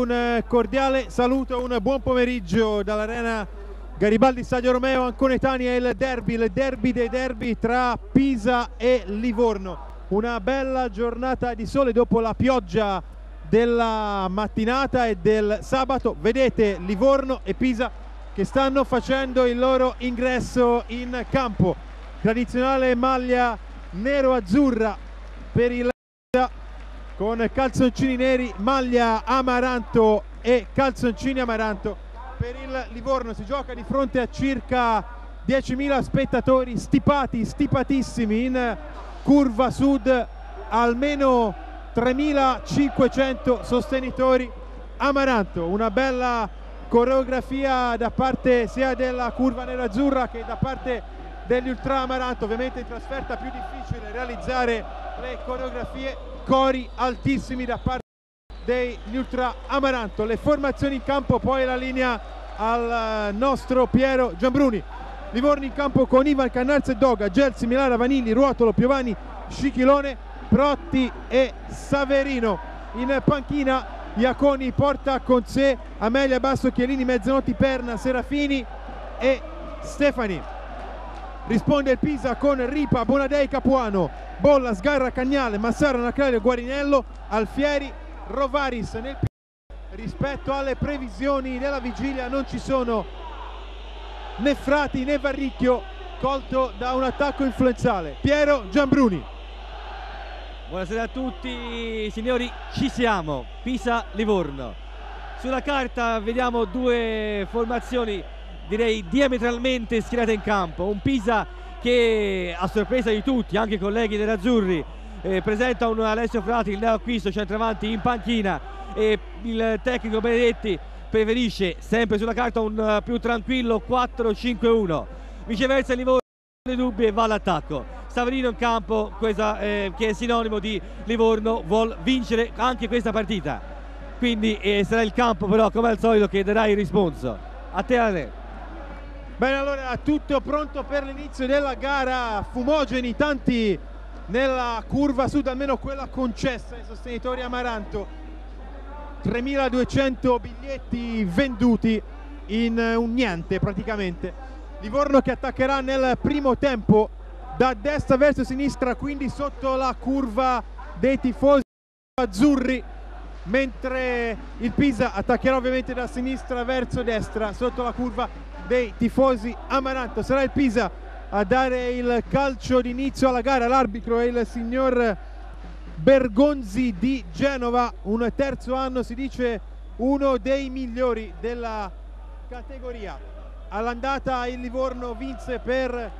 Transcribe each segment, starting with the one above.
Un cordiale saluto, un buon pomeriggio dall'Arena Garibaldi Stadio Romeo Anconetani. È il derby dei derby tra Pisa e Livorno. Una bella giornata di sole dopo la pioggia della mattinata e del sabato. Vedete Livorno e Pisa che stanno facendo il loro ingresso in campo. Tradizionale maglia nero-azzurra per il Pisa, con calzoncini neri, maglia amaranto e calzoncini amaranto per il Livorno. Si gioca di fronte a circa 10.000 spettatori stipatissimi in curva sud, almeno 3.500 sostenitori amaranto. Una bella coreografia da parte sia della curva nerazzurra che da parte degli ultra amaranto. Ovviamente in trasferta più difficile realizzare le coreografie, cori altissimi da parte degli ultra amaranto. Le formazioni in campo, poi la linea al nostro Piero Giambruni. Livorno in campo con Ivan, Cannarzo e Doga, Gelsi, Milara, Vanilli, Ruotolo, Piovani, Scichilone, Protti e Saverino. In panchina Iaconi porta con sé Amelia, Basso, Chiellini, Mezzanotti, Perna, Serafini e Stefani. Risponde il Pisa con Ripa, Bonadei, Capuano, Bolla, Sgarra, Cagnale, Massaro, Naclerio, Guarinello, Alfieri, Rovaris. Nel rispetto alle previsioni della vigilia non ci sono né Frati né Varricchio, colto da un attacco influenzale. Piero Giambruni. Buonasera a tutti signori, ci siamo. Pisa-Livorno. Sulla carta vediamo due formazioni direi diametralmente schierate in campo. Un Pisa che a sorpresa di tutti, anche i colleghi dell'Azzurri, presenta un Alessio Frati, il neoacquisto centravanti, in panchina, e il tecnico Benedetti preferisce sempre sulla carta un più tranquillo 4-5-1. Viceversa il Livorno non ha dubbi e va all'attacco. Saverino in campo, che è sinonimo di Livorno, vuol vincere anche questa partita, quindi sarà il campo però come al solito che darà il risponso. A te Ale. Bene, allora tutto pronto per l'inizio della gara. Fumogeni tanti nella curva sud, almeno quella concessa ai sostenitori amaranto. 3.200 biglietti venduti in un niente praticamente. Livorno che attaccherà nel primo tempo da destra verso sinistra, quindi sotto la curva dei tifosi azzurri, mentre il Pisa attaccherà ovviamente da sinistra verso destra sotto la curva dei tifosi amaranto. Sarà il Pisa a dare il calcio d'inizio alla gara. L'arbitro è il signor Bergonzi di Genova, un terzo anno, si dice uno dei migliori della categoria. All'andata il Livorno vinse per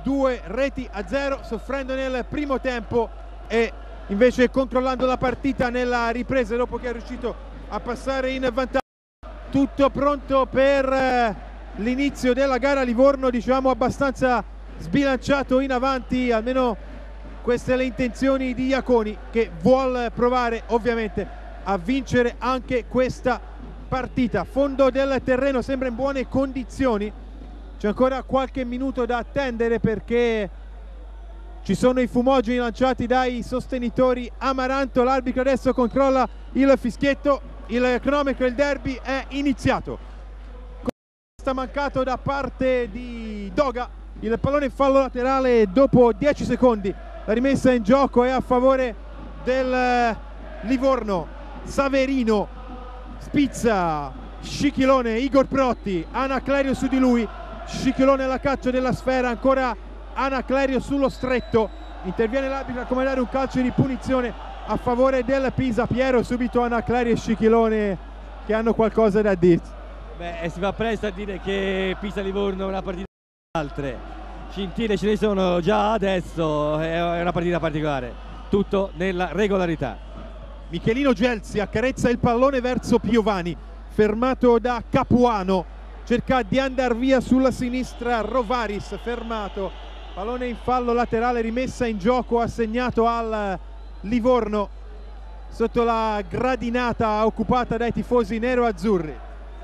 2-0, soffrendo nel primo tempo e invece controllando la partita nella ripresa dopo che è riuscito a passare in vantaggio. Tutto pronto per l'inizio della gara. Livorno diciamo abbastanza sbilanciato in avanti, almeno queste le intenzioni di Iaconi, che vuole provare ovviamente a vincere anche questa partita. Fondo del terreno sembra in buone condizioni, c'è ancora qualche minuto da attendere perché ci sono i fumogeni lanciati dai sostenitori amaranto. L'arbitro adesso controlla il fischietto, il cronometro, il derby è iniziato. Sta mancato da parte di Doga, il pallone in fallo laterale dopo 10 secondi. La rimessa in gioco è a favore del Livorno. Saverino spizza Scichilone, Igor Protti, Anaclerio su di lui, Scichilone alla caccia della sfera, ancora Anaclerio sullo stretto. Interviene l'arbitro a comandare un calcio di punizione a favore del Pisa. Piero, subito Anaclerio e Scichilone che hanno qualcosa da dirsi. Beh, si va presto a dire che Pisa-Livorno è una partita altre. Scintille ce ne sono già adesso, è una partita particolare, tutto nella regolarità. Michelino Gelsi accarezza il pallone verso Piovani, fermato da Capuano, cerca di andare via sulla sinistra Rovaris, fermato, pallone in fallo laterale, rimessa in gioco, assegnato al Livorno sotto la gradinata occupata dai tifosi nero-azzurri.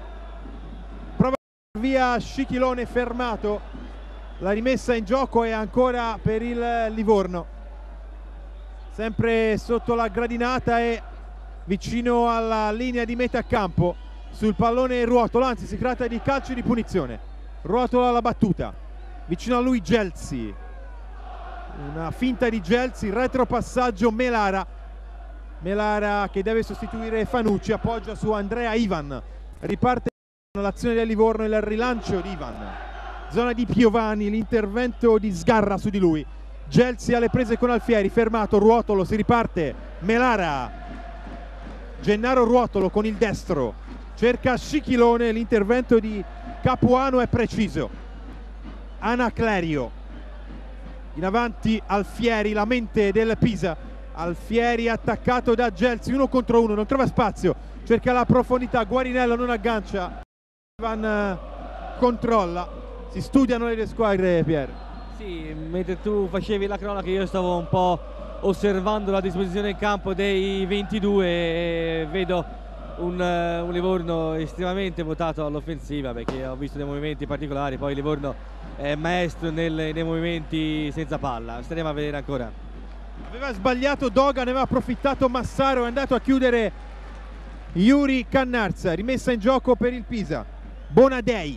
Prova via Scichilone, fermato. La rimessa in gioco è ancora per il Livorno, sempre sotto la gradinata, e vicino alla linea di metà campo sul pallone Ruotolo, anzi si tratta di calcio di punizione. Ruotolo alla battuta, vicino a lui Gelsi, una finta di Gelsi, retropassaggio Melara che deve sostituire Fanucci, appoggia su Andrea Ivan, riparte l'azione del Livorno, il rilancio di Ivan, zona di Piovani, l'intervento di Sgarra su di lui, Gelsi alle prese con Alfieri, fermato, Ruotolo, si riparte, Melara, Gennaro Ruotolo con il destro, cerca Scichilone, l'intervento di Capuano è preciso, Anaclerio, in avanti Alfieri, la mente del Pisa, Alfieri attaccato da Gelsi, 1 contro 1, non trova spazio, cerca la profondità, Guarinello non aggancia, Ivan controlla, si studiano le due squadre, Pier. Sì, mentre tu facevi la cronaca io stavo un po' osservando la disposizione in campo dei 22 e vedo un Livorno estremamente votato all'offensiva, perché ho visto dei movimenti particolari, poi Livorno è maestro nei movimenti senza palla, staremo a vedere ancora. Aveva sbagliato Doga, ne aveva approfittato Massaro, è andato a chiudere Yuri Cannarza, rimessa in gioco per il Pisa, Bonadei,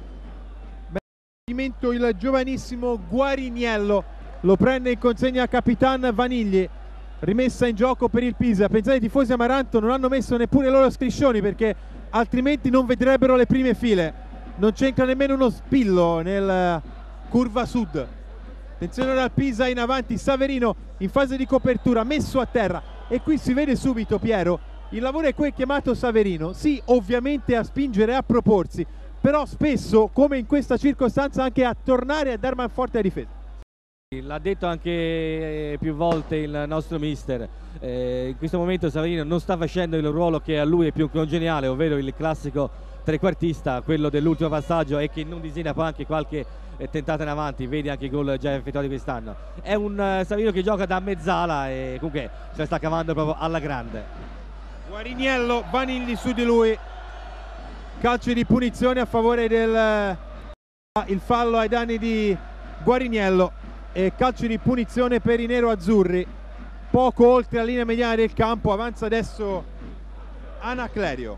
il giovanissimo Guariniello, lo prende in consegna Capitan Vanigli, rimessa in gioco per il Pisa. Pensate, i tifosi Amaranto non hanno messo neppure i loro striscioni perché altrimenti non vedrebbero le prime file, non c'entra nemmeno uno spillo nel curva sud. Attenzione dal Pisa, in avanti Saverino in fase di copertura, messo a terra, e qui si vede subito, Piero, il lavoro è qui chiamato Saverino, sì, ovviamente a spingere e a proporsi, però spesso, come in questa circostanza, anche a tornare a dar manforte a difesa. L'ha detto anche più volte il nostro mister, in questo momento Saverino non sta facendo il ruolo che a lui è più congeniale, ovvero il classico trequartista, quello dell'ultimo passaggio, e che non disegna poi anche qualche tentata in avanti, vedi anche i gol già effettuati quest'anno. È un Saverino che gioca da mezzala e comunque se la sta cavando proprio alla grande. Guariniello, Vanigli su di lui, calcio di punizione a favore del il fallo ai danni di Guariniello e calcio di punizione per i nero-azzurri, poco oltre la linea mediana del campo. Avanza adesso Anaclerio,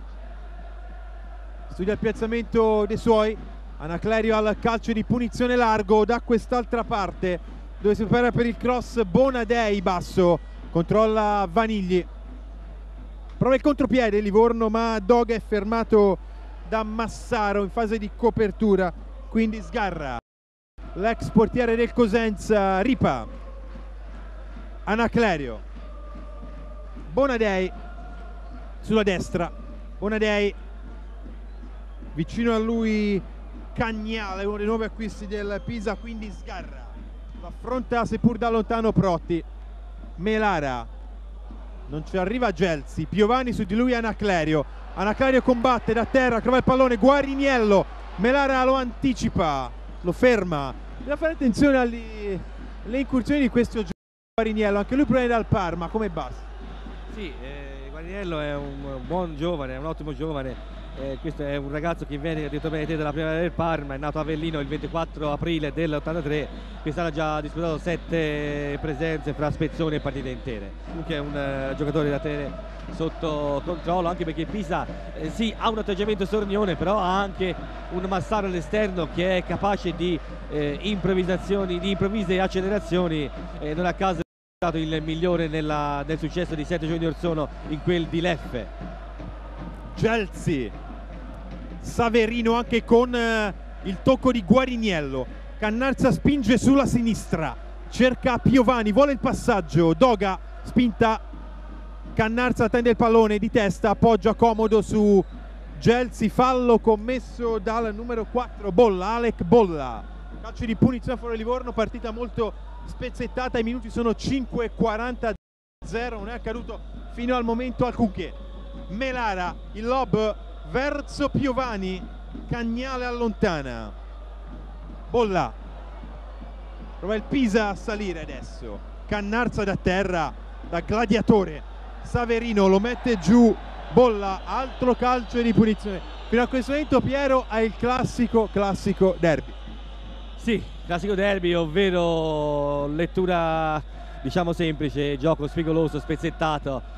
studia il piazzamento dei suoi, Anaclerio al calcio di punizione largo da quest'altra parte dove si prepara per il cross Bonadei, basso, controlla Vanigli, prova il contropiede Livorno ma Doga è fermato da Massaro in fase di copertura, quindi Sgarra, l'ex portiere del Cosenza, ripa, Anaclerio, Bonadei sulla destra, Bonadei vicino a lui Cagnale, uno dei nuovi acquisti del Pisa, quindi Sgarra lo affronta seppur da lontano Protti, Melara, non ci arriva Gelsi, Piovani su di lui Anaclerio, Anaclerio combatte da terra, trova il pallone, Guariniello, Melara lo anticipa, lo ferma, bisogna fare attenzione alle incursioni di questo Guariniello, anche lui proviene dal Parma, come basta. Sì, Guariniello è un buon giovane, è un ottimo giovane. Questo è un ragazzo che viene, detto bene te, della primavera del Parma, è nato a Avellino il 24 aprile dell'83, quest'anno ha già disputato 7 presenze fra spezzoni e partite intere. Comunque è un giocatore da tenere sotto controllo, anche perché Pisa sì, ha un atteggiamento sornione, però ha anche un Massaro all'esterno che è capace di improvvisazioni, di improvvise accelerazioni, non a caso è stato il migliore nel successo di 7 giorni or sono in quel di Leffe. Gelsi, Saverino anche con il tocco di Guariniello, Cannarza spinge sulla sinistra, cerca Piovani, vuole il passaggio, Doga spinta, Cannarza tende il pallone di testa, appoggia comodo su Gelsi, fallo commesso dal numero 4 Bolla, Alec Bolla, calcio di punizione a favore Livorno, partita molto spezzettata, i minuti sono 5:40, non è accaduto fino al momento alcunché. Melara, il lob verso Piovani, Cagnale allontana, Bolla, prova il Pisa a salire adesso, Cannarza da terra, da gladiatore, Saverino lo mette giù, Bolla, altro calcio di punizione. Fino a questo momento Piero ha il classico derby. Sì, classico derby, ovvero lettura diciamo semplice, gioco spigoloso, spezzettato.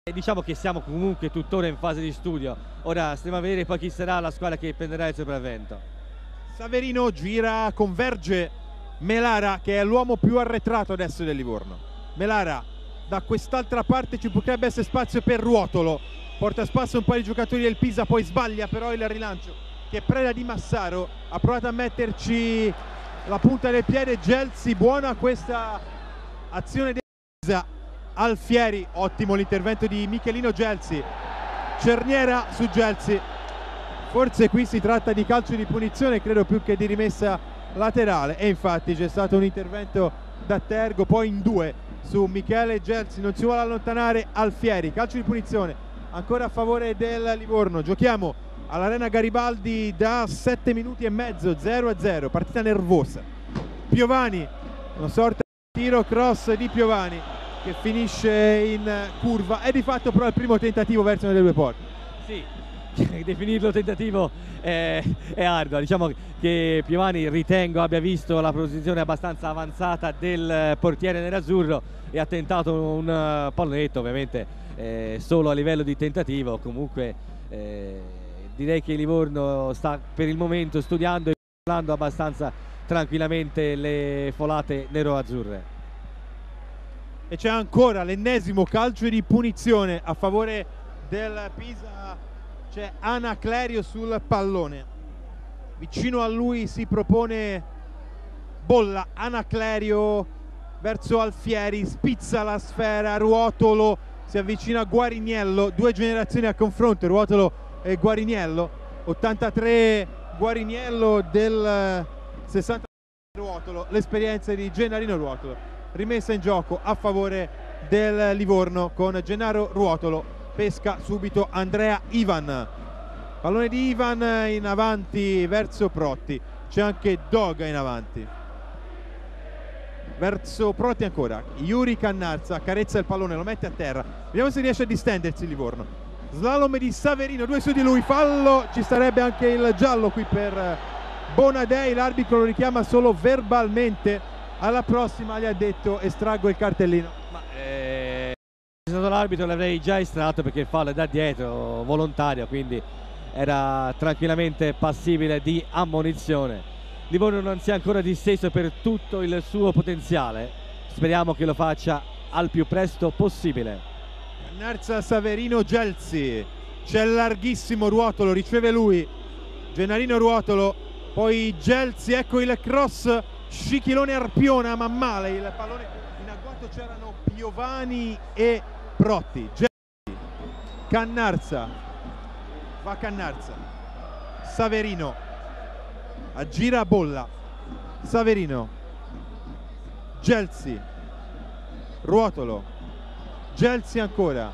Diciamo che siamo comunque tuttora in fase di studio. Ora stiamo a vedere poi chi sarà la squadra che prenderà il sopravvento. Saverino gira, converge Melara, che è l'uomo più arretrato adesso del Livorno. Melara, da quest'altra parte ci potrebbe essere spazio per Ruotolo, porta a spasso un paio di giocatori del Pisa, poi sbaglia però il rilancio che è preda di Massaro. Ha provato a metterci la punta del piede Gelsi, buona questa azione del Pisa. Alfieri, ottimo l'intervento di Michelino Gelsi, Cerniera su Gelsi. Forse qui si tratta di calcio di punizione, credo più che di rimessa laterale, e infatti c'è stato un intervento da Tergo poi in due su Michele Gelsi, non si vuole allontanare Alfieri. Calcio di punizione ancora a favore del Livorno. Giochiamo all'Arena Garibaldi da 7 minuti e mezzo, 0-0, partita nervosa. Piovani, una sorta di tiro cross di Piovani che finisce in curva, è di fatto però il primo tentativo verso le due porte. Sì, definirlo tentativo è arduo. Diciamo che Piovani ritengo abbia visto la posizione abbastanza avanzata del portiere nerazzurro e ha tentato un pallonetto, ovviamente solo a livello di tentativo. Comunque direi che Livorno sta per il momento studiando e controllando abbastanza tranquillamente le folate nero-azzurre. E c'è ancora l'ennesimo calcio di punizione a favore del Pisa. C'è Anaclerio sul pallone, vicino a lui si propone Bolla. Anaclerio verso Alfieri, spizza la sfera, Ruotolo, si avvicina a Guariniello, due generazioni a confronto, Ruotolo e Guariniello. 83 Guariniello, del 60 Ruotolo, l'esperienza di Gennarino Ruotolo. Rimessa in gioco a favore del Livorno con Gennaro Ruotolo, pesca subito Andrea Ivan, pallone di Ivan in avanti verso Protti, c'è anche Doga in avanti verso Protti ancora. Yuri Cannarza carezza il pallone, lo mette a terra, vediamo se riesce a distendersi il Livorno. Slalom di Saverino, due su di lui, fallo, ci sarebbe anche il giallo qui per Bonadei, l'arbitro lo richiama solo verbalmente. Alla prossima gli ha detto estraggo il cartellino. Ma se stato l'arbitro l'avrei già estratto, perché il fallo è da dietro, volontario, quindi era tranquillamente passibile di ammonizione. Livorno non si è ancora disteso per tutto il suo potenziale, speriamo che lo faccia al più presto possibile. Cannarza, Saverino, Gelsi, c'è larghissimo Ruotolo, riceve lui, Gennarino Ruotolo, poi Gelsi, ecco il cross, Scichilone arpiona ma male il pallone, in agguato c'erano Piovani e Protti. Gelsi, Cannarza, va Cannarza, Saverino, aggira Bolla, Saverino, Gelsi, Ruotolo, Gelsi ancora,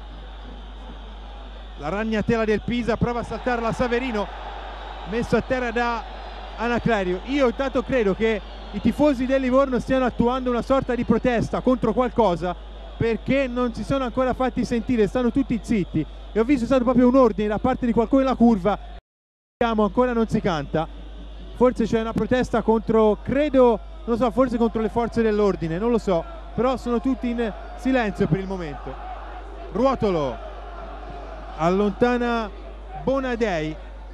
la ragnatela del Pisa, prova a saltarla Saverino, messo a terra da Anaclerio. Io intanto credo che i tifosi del Livorno stiano attuando una sorta di protesta contro qualcosa, perché non si sono ancora fatti sentire, stanno tutti zitti, e ho visto è stato proprio un ordine da parte di qualcuno in la curva, ancora non si canta, forse c'è una protesta contro, credo, non lo so, forse contro le forze dell'ordine, non lo so, però sono tutti in silenzio per il momento. Ruotolo allontana Bonadei,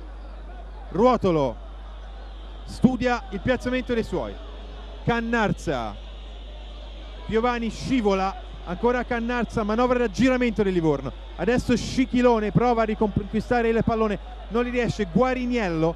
Ruotolo studia il piazzamento dei suoi, Cannarza, Piovani scivola, ancora Cannarza, manovra da giramento del Livorno, adesso Scichilone prova a riconquistare il pallone, non gli riesce, Guariniello,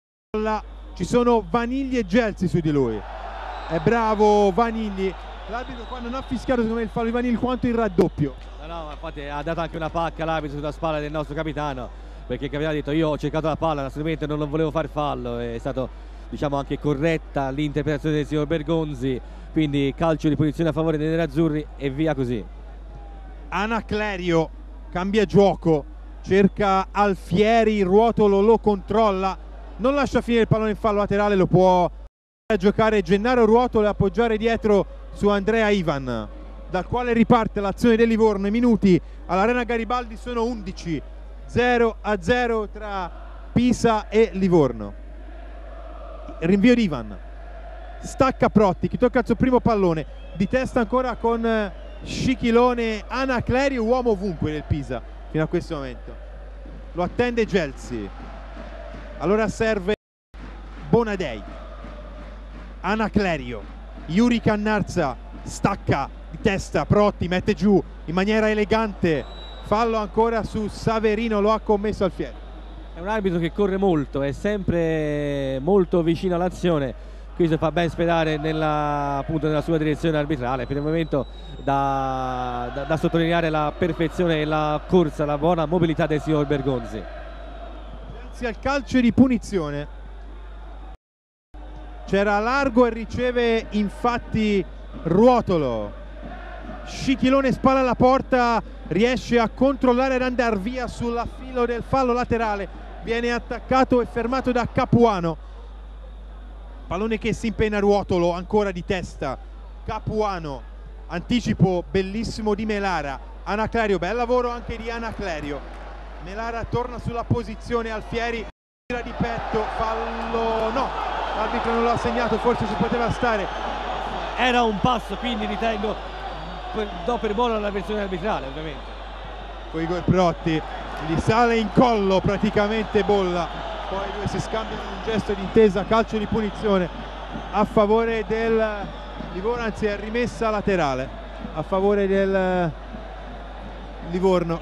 ci sono Vanigli e Gelsi su di lui, è bravo Vanigli, l'arbitro qua non ha fischiato secondo me il fallo di Vanigli quanto il raddoppio. No, ma infatti ha dato anche una pacca l'arbitro sulla spalla del nostro capitano, perché il capitano ha detto io ho cercato la palla, assolutamente non volevo fare fallo, è stato diciamo anche corretta l'interpretazione del signor Bergonzi, quindi calcio di punizione a favore dei nerazzurri e via così. Anaclerio cambia gioco, cerca Alfieri, Ruotolo lo controlla, non lascia finire il pallone in fallo laterale, lo può giocare Gennaro Ruotolo e appoggiare dietro su Andrea Ivan, dal quale riparte l'azione del Livorno. I minuti all'Arena Garibaldi sono 11, 0-0 tra Pisa e Livorno. Rinvio di Ivan, stacca Protti, chi tocca il suo primo pallone, di testa ancora con Scichilone Anaclerio, uomo ovunque nel Pisa fino a questo momento. Lo attende Gelsi, allora serve Bonadei. Anaclerio, Yuri Cannarza stacca di testa, Protti mette giù in maniera elegante, fallo ancora su Saverino, lo ha commesso Alfieri. È un arbitro che corre molto, è sempre molto vicino all'azione, questo fa ben sperare appunto nella sua direzione arbitrale. Per il momento da sottolineare la perfezione e la corsa, la buona mobilità del signor Bergonzi. Grazie al calcio di punizione, c'era largo e riceve infatti Ruotolo. Scichilone spalla alla porta, riesce a controllare ed andare via sul filo del fallo laterale, viene attaccato e fermato da Capuano. Pallone che si impegna, Ruotolo ancora di testa, Capuano, anticipo bellissimo di Melara. Anaclerio, bel lavoro anche di Anaclerio. Melara torna sulla posizione, Alfieri tira di petto, fallo no, l'arbitro non l'ha segnato, forse ci poteva stare. Era un passo, quindi ritengo do per buona la versione arbitrale, ovviamente. Poi Igor Protti gli sale in collo praticamente Bolla, poi i due si scambiano in un gesto di intesa, calcio di punizione a favore del Livorno, anzi è rimessa laterale a favore del Livorno.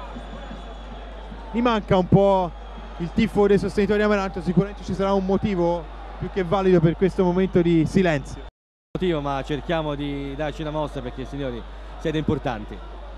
Mi manca un po' il tifo dei sostenitori di Amaranto, sicuramente ci sarà un motivo più che valido per questo momento di silenzio. Ma cerchiamo di darci una mossa perché, signori, siete importanti.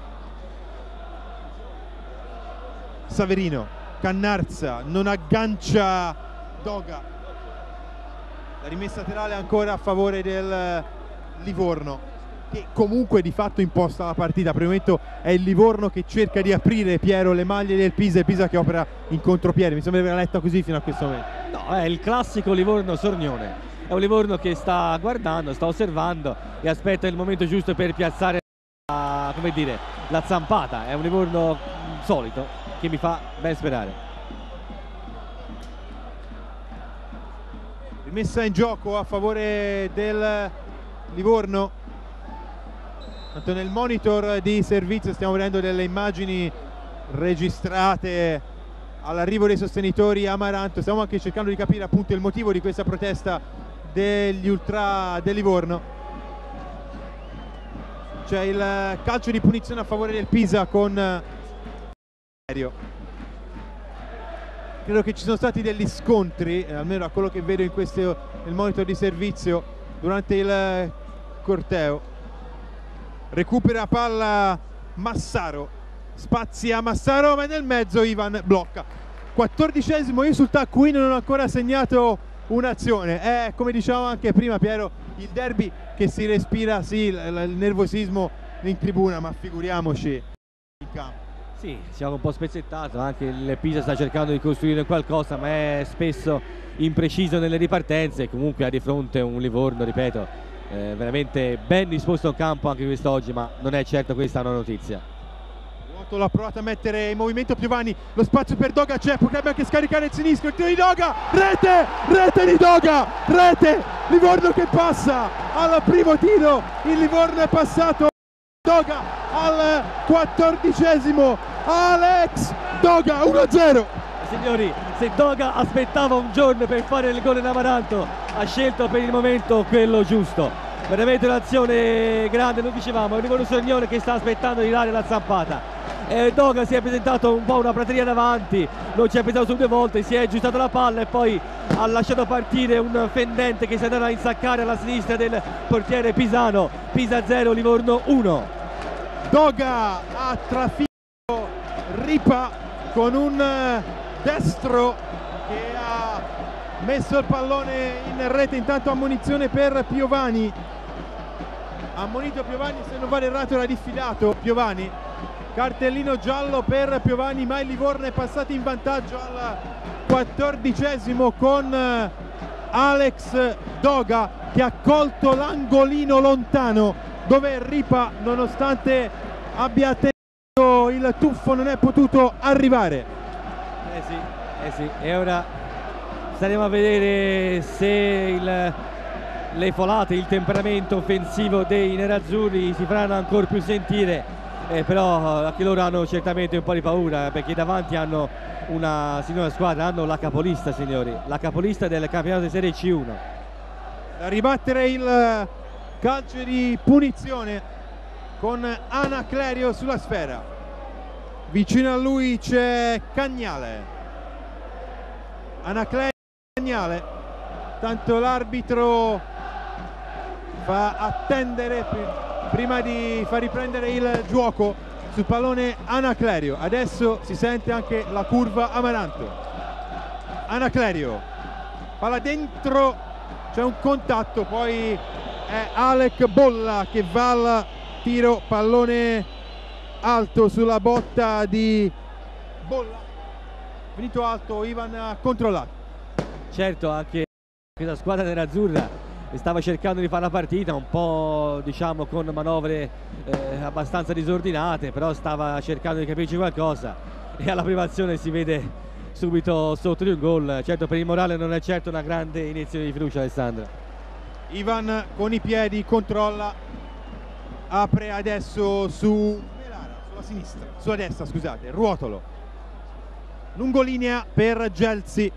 Saverino, Cannarza non aggancia Doga, la rimessa laterale ancora a favore del Livorno, che comunque di fatto imposta la partita. Per il momento è il Livorno che cerca di aprire, Piero, le maglie del Pisa, e Pisa che opera in contropiede. Mi sembra di aver letto così fino a questo momento. No, è il classico Livorno sornione. È un Livorno che sta guardando, sta osservando e aspetta il momento giusto per piazzare come dire, la zampata. È un Livorno solito che mi fa ben sperare. Rimessa in gioco a favore del Livorno. Tanto nel monitor di servizio stiamo vedendo delle immagini registrate all'arrivo dei sostenitori Amaranto. Stiamo anche cercando di capire appunto il motivo di questa protesta degli ultra del Livorno. C'è il calcio di punizione a favore del Pisa con credo che ci sono stati degli scontri, almeno a quello che vedo in nel monitor di servizio, durante il corteo. Recupera palla Massaro, spazia Massaro, ma nel mezzo Ivan blocca. 14esimo risultato, qui non ho ancora segnato un'azione. È, come dicevamo anche prima, Piero, il derby che si respira, sì, il nervosismo in tribuna, ma figuriamoci in campo. Sì, siamo un po' spezzettato, anche il Pisa sta cercando di costruire qualcosa, ma è spesso impreciso nelle ripartenze e comunque ha di fronte un Livorno, ripeto, veramente ben disposto in campo anche quest'oggi, ma non è certo questa una notizia. L'ha provato a mettere in movimento Piovani, lo spazio per Doga c'è, potrebbe anche scaricare il sinistro, il tiro di Doga, rete di Doga, rete, Livorno che passa al primo tiro, il Livorno è passato, Doga al 14esimo, Alex Doga, 1-0. Signori, se Doga aspettava un giorno per fare il gol in Amaranto, ha scelto per il momento quello giusto. Veramente un'azione grande, lo dicevamo, è un Livorno sornione che sta aspettando di dare la zampata. Doga si è presentato un po' una prateria davanti, non ci è pensato su due volte, si è aggiustato la palla e poi ha lasciato partire un fendente che si è andato a insaccare alla sinistra del portiere pisano. Pisa 0, Livorno 1. Doga ha trafitto Ripa con un destro che ha messo il pallone in rete. Intanto ammonizione per Piovani, ammonito Piovani, se non vado errato era diffidato Piovani. Cartellino giallo per Piovani, ma il Livorno è passato in vantaggio al 14esimo con Alex Doga che ha colto l'angolino lontano dove Ripa, nonostante abbia tenuto il tuffo, non è potuto arrivare. Sì, e ora staremo a vedere se le folate, il temperamento offensivo dei nerazzurri si faranno ancora più sentire, però anche loro hanno certamente un po' di paura, perché davanti hanno una signora squadra, hanno la capolista, signori, la capolista del campionato di Serie C1. Da ribattere il calcio di punizione con Anaclerio sulla sfera. Vicino a lui c'è Cagnale. Anaclerio e Cagnale. Tanto l'arbitro fa attendere prima di far riprendere il gioco sul pallone Anaclerio. Adesso si sente anche la curva Amaranto. Anaclerio, palla dentro, c'è un contatto, poi è Alec Bolla che va al tiro, pallone alto sulla botta di Bolla, finito alto, Ivan ha controllato. Certo, anche la squadra nerazzurra stava cercando di fare la partita un po', diciamo, con manovre abbastanza disordinate, però stava cercando di capirci qualcosa, e alla prima azione si vede subito sotto di un gol. Certo, per il morale non è certo una grande iniezione di fiducia, Alessandro. Ivan con i piedi controlla, apre adesso su Melara, sulla sinistra, sulla destra, scusate, Ruotolo, lungolinea per Gelsi,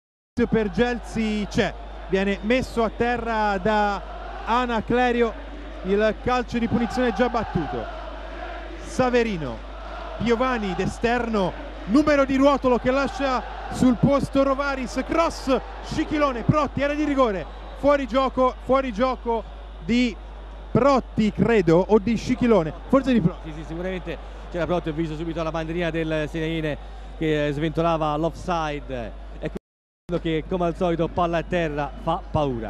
c'è, viene messo a terra da Anaclerio, il calcio di punizione già battuto. Saverino, Piovani d'esterno, numero di Ruotolo che lascia sul posto Rovaris, cross, Scichilone, Protti, era di rigore, fuori gioco di Protti, credo, o di Scichilone, forse di Protti. Sì, sicuramente c'era Protti, ho visto subito la bandierina del Senaine che sventolava l'offside, e quello che come al solito palla a terra fa paura.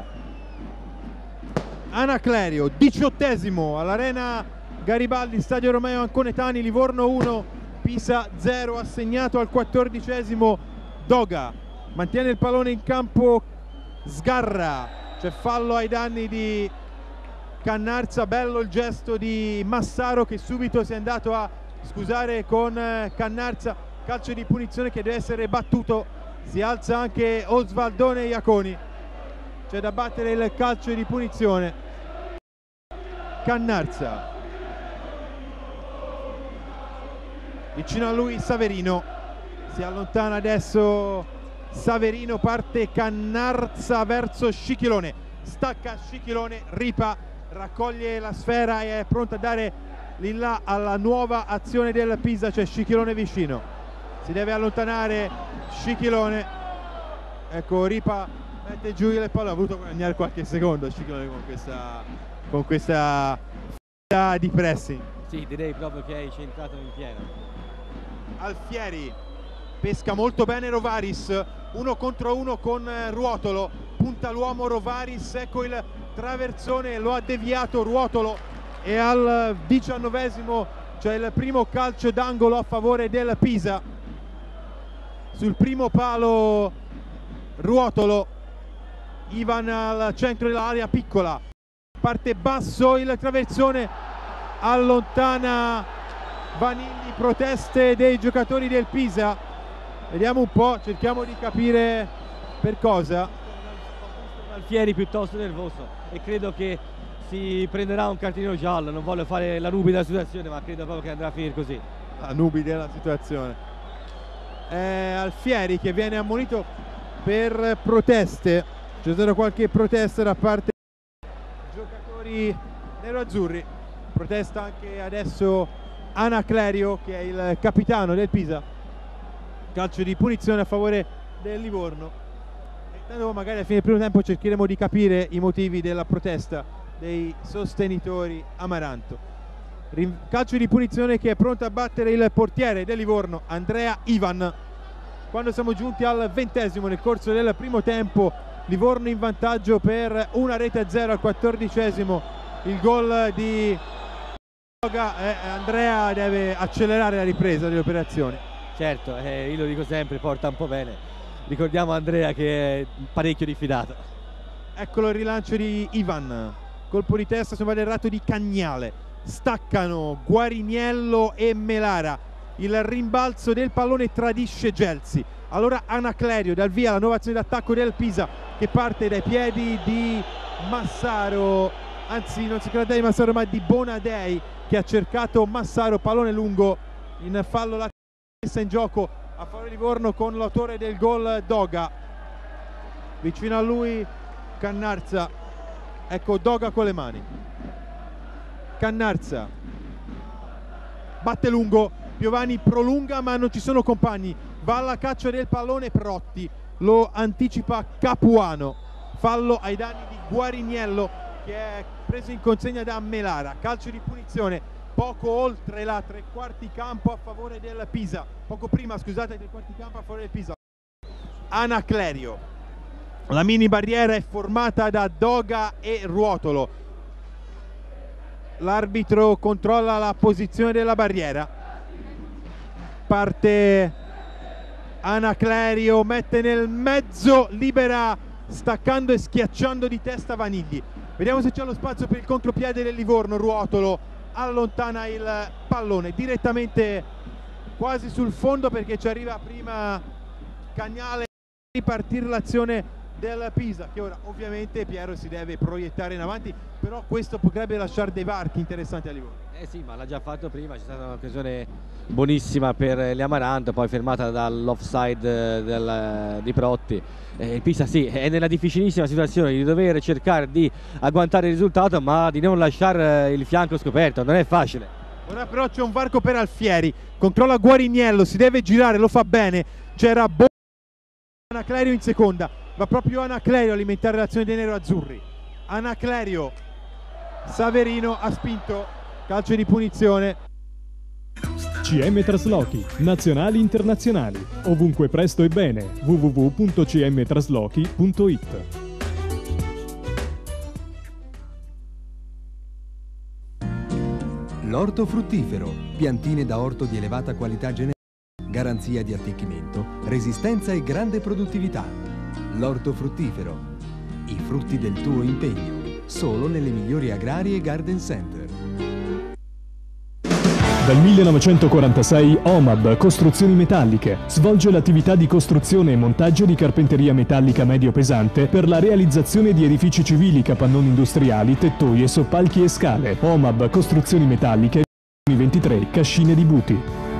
Anaclerio, 18esimo all'Arena Garibaldi, Stadio Romeo Anconetani, Livorno 1, Pisa 0, assegnato al 14esimo Doga, mantiene il pallone in campo Sgarra, c'è fallo ai danni di Cannarza, bello il gesto di Massaro che subito si è andato a scusare con Cannarza, calcio di punizione che deve essere battuto, si alza anche Osvaldone Iaconi, c'è da battere il calcio di punizione. Cannarza, vicino a lui Saverino, si allontana adesso Saverino, parte Cannarza verso Scichilone, stacca Scichilone, Ripa raccoglie la sfera e è pronto a dare lì là alla nuova azione del Pisa, c'è Scichilone vicino, si deve allontanare Scichilone, ecco Ripa mette giù il pallone, ha voluto guadagnare qualche secondo Scichilone con questa di pressing. Sì, direi proprio che hai centrato in pieno. Alfieri pesca molto bene Rovaris, 1 contro 1 con Ruotolo, punta l'uomo Rovaris, ecco il traversone, lo ha deviato Ruotolo, e al 19esimo c'è il primo calcio d'angolo a favore del Pisa. Sul primo palo Ruotolo, Ivan al centro dell'area piccola, parte basso il traversone, allontana Vanilli, proteste dei giocatori del Pisa, vediamo un po', cerchiamo di capire per cosa. Alfieri piuttosto nervoso e credo che si prenderà un cartellino giallo, non voglio fare la nubi della situazione, ma credo proprio che andrà a finire così. La nubi della situazione. Alfieri che viene ammonito per proteste, c'è stata qualche protesta da parte dei giocatori nero-azzurri, protesta anche adesso Anaclerio che è il capitano del Pisa, calcio di punizione a favore del Livorno, e tanto magari alla fine del primo tempo cercheremo di capire i motivi della protesta dei sostenitori Amaranto. Calcio di punizione che è pronto a battere il portiere del Livorno Andrea Ivan. Quando siamo giunti al 20esimo nel corso del primo tempo, Livorno in vantaggio per 1-0 al 14esimo, il gol di Andrea deve accelerare la ripresa delle operazioni. Certo, io lo dico sempre, porta un po' bene, ricordiamo Andrea che è parecchio diffidato. Eccolo il rilancio di Ivan, colpo di testa sopra del ratto di Cagnale, staccano Guariniello e Melara, il rimbalzo del pallone tradisce Gelsi, allora Anaclerio dal via la nuova azione d'attacco del Pisa che parte dai piedi di Massaro, anzi non si crede di Massaro ma di Bonadei, che ha cercato Massaro, pallone lungo in fallo laterale, messa in gioco a favore di Livorno con l'autore del gol Doga, vicino a lui Cannarza, ecco Doga con le mani, Cannarza batte lungo, Piovani prolunga ma non ci sono compagni, va alla caccia del pallone Protti, lo anticipa Capuano, fallo ai danni di Guariniello che è preso in consegna da Melara, calcio di punizione poco oltre la tre quarti campo a favore del Pisa, poco prima scusate del quarti campo a favore del Pisa. Anaclerio, la mini barriera è formata da Doga e Ruotolo, l'arbitro controlla la posizione della barriera, parte Anaclerio, mette nel mezzo, libera staccando e schiacciando di testa Vanigli, vediamo se c'è lo spazio per il contropiede del Livorno. Ruotolo allontana il pallone direttamente quasi sul fondo perché ci arriva prima Cagnale, ripartire l'azione del Pisa che ora ovviamente Piero si deve proiettare in avanti, però questo potrebbe lasciare dei varchi interessanti a Livorno. Sì, ma l'ha già fatto prima, c'è stata un'occasione buonissima per l'Amaranto, poi fermata dall'offside di Protti. Il Pisa sì, è nella difficilissima situazione di dover cercare di agguantare il risultato ma di non lasciare il fianco scoperto, non è facile. Ora però c'è un varco per Alfieri, controlla Guariniello, si deve girare, lo fa bene, c'era Anaclerio in seconda, va proprio Anaclerio a alimentare l'azione dei nero-azzurri. Anaclerio, Saverino ha spinto, calcio di punizione. CM Traslochi, nazionali internazionali, ovunque presto e bene, www.cmtraslochi.it. L'orto fruttifero, piantine da orto di elevata qualità generale, garanzia di attecchimento, resistenza e grande produttività. L'orto fruttifero, i frutti del tuo impegno, solo nelle migliori agrari e garden center. Dal 1946 OMAB Costruzioni Metalliche svolge l'attività di costruzione e montaggio di carpenteria metallica medio-pesante per la realizzazione di edifici civili, capannoni industriali, tettoie, soppalchi e scale. OMAB Costruzioni Metalliche, 23, Cascine di Buti.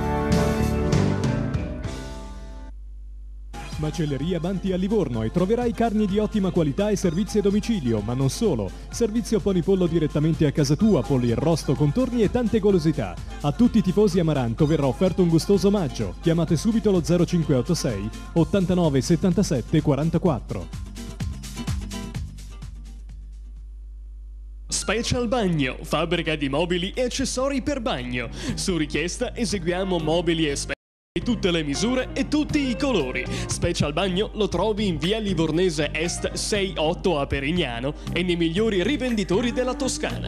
Macelleria Banti a Livorno e troverai carni di ottima qualità e servizi a domicilio, ma non solo. Servizio Ponipollo direttamente a casa tua, polli arrosto, contorni e tante golosità. A tutti i tifosi Amaranto verrà offerto un gustoso omaggio. Chiamate subito lo 0586 89 77 44. Special Bagno, fabbrica di mobili e accessori per bagno. Su richiesta eseguiamo mobili e di tutte le misure e tutti i colori. Special Bagno lo trovi in via Livornese Est 68 a Perignano e nei migliori rivenditori della Toscana.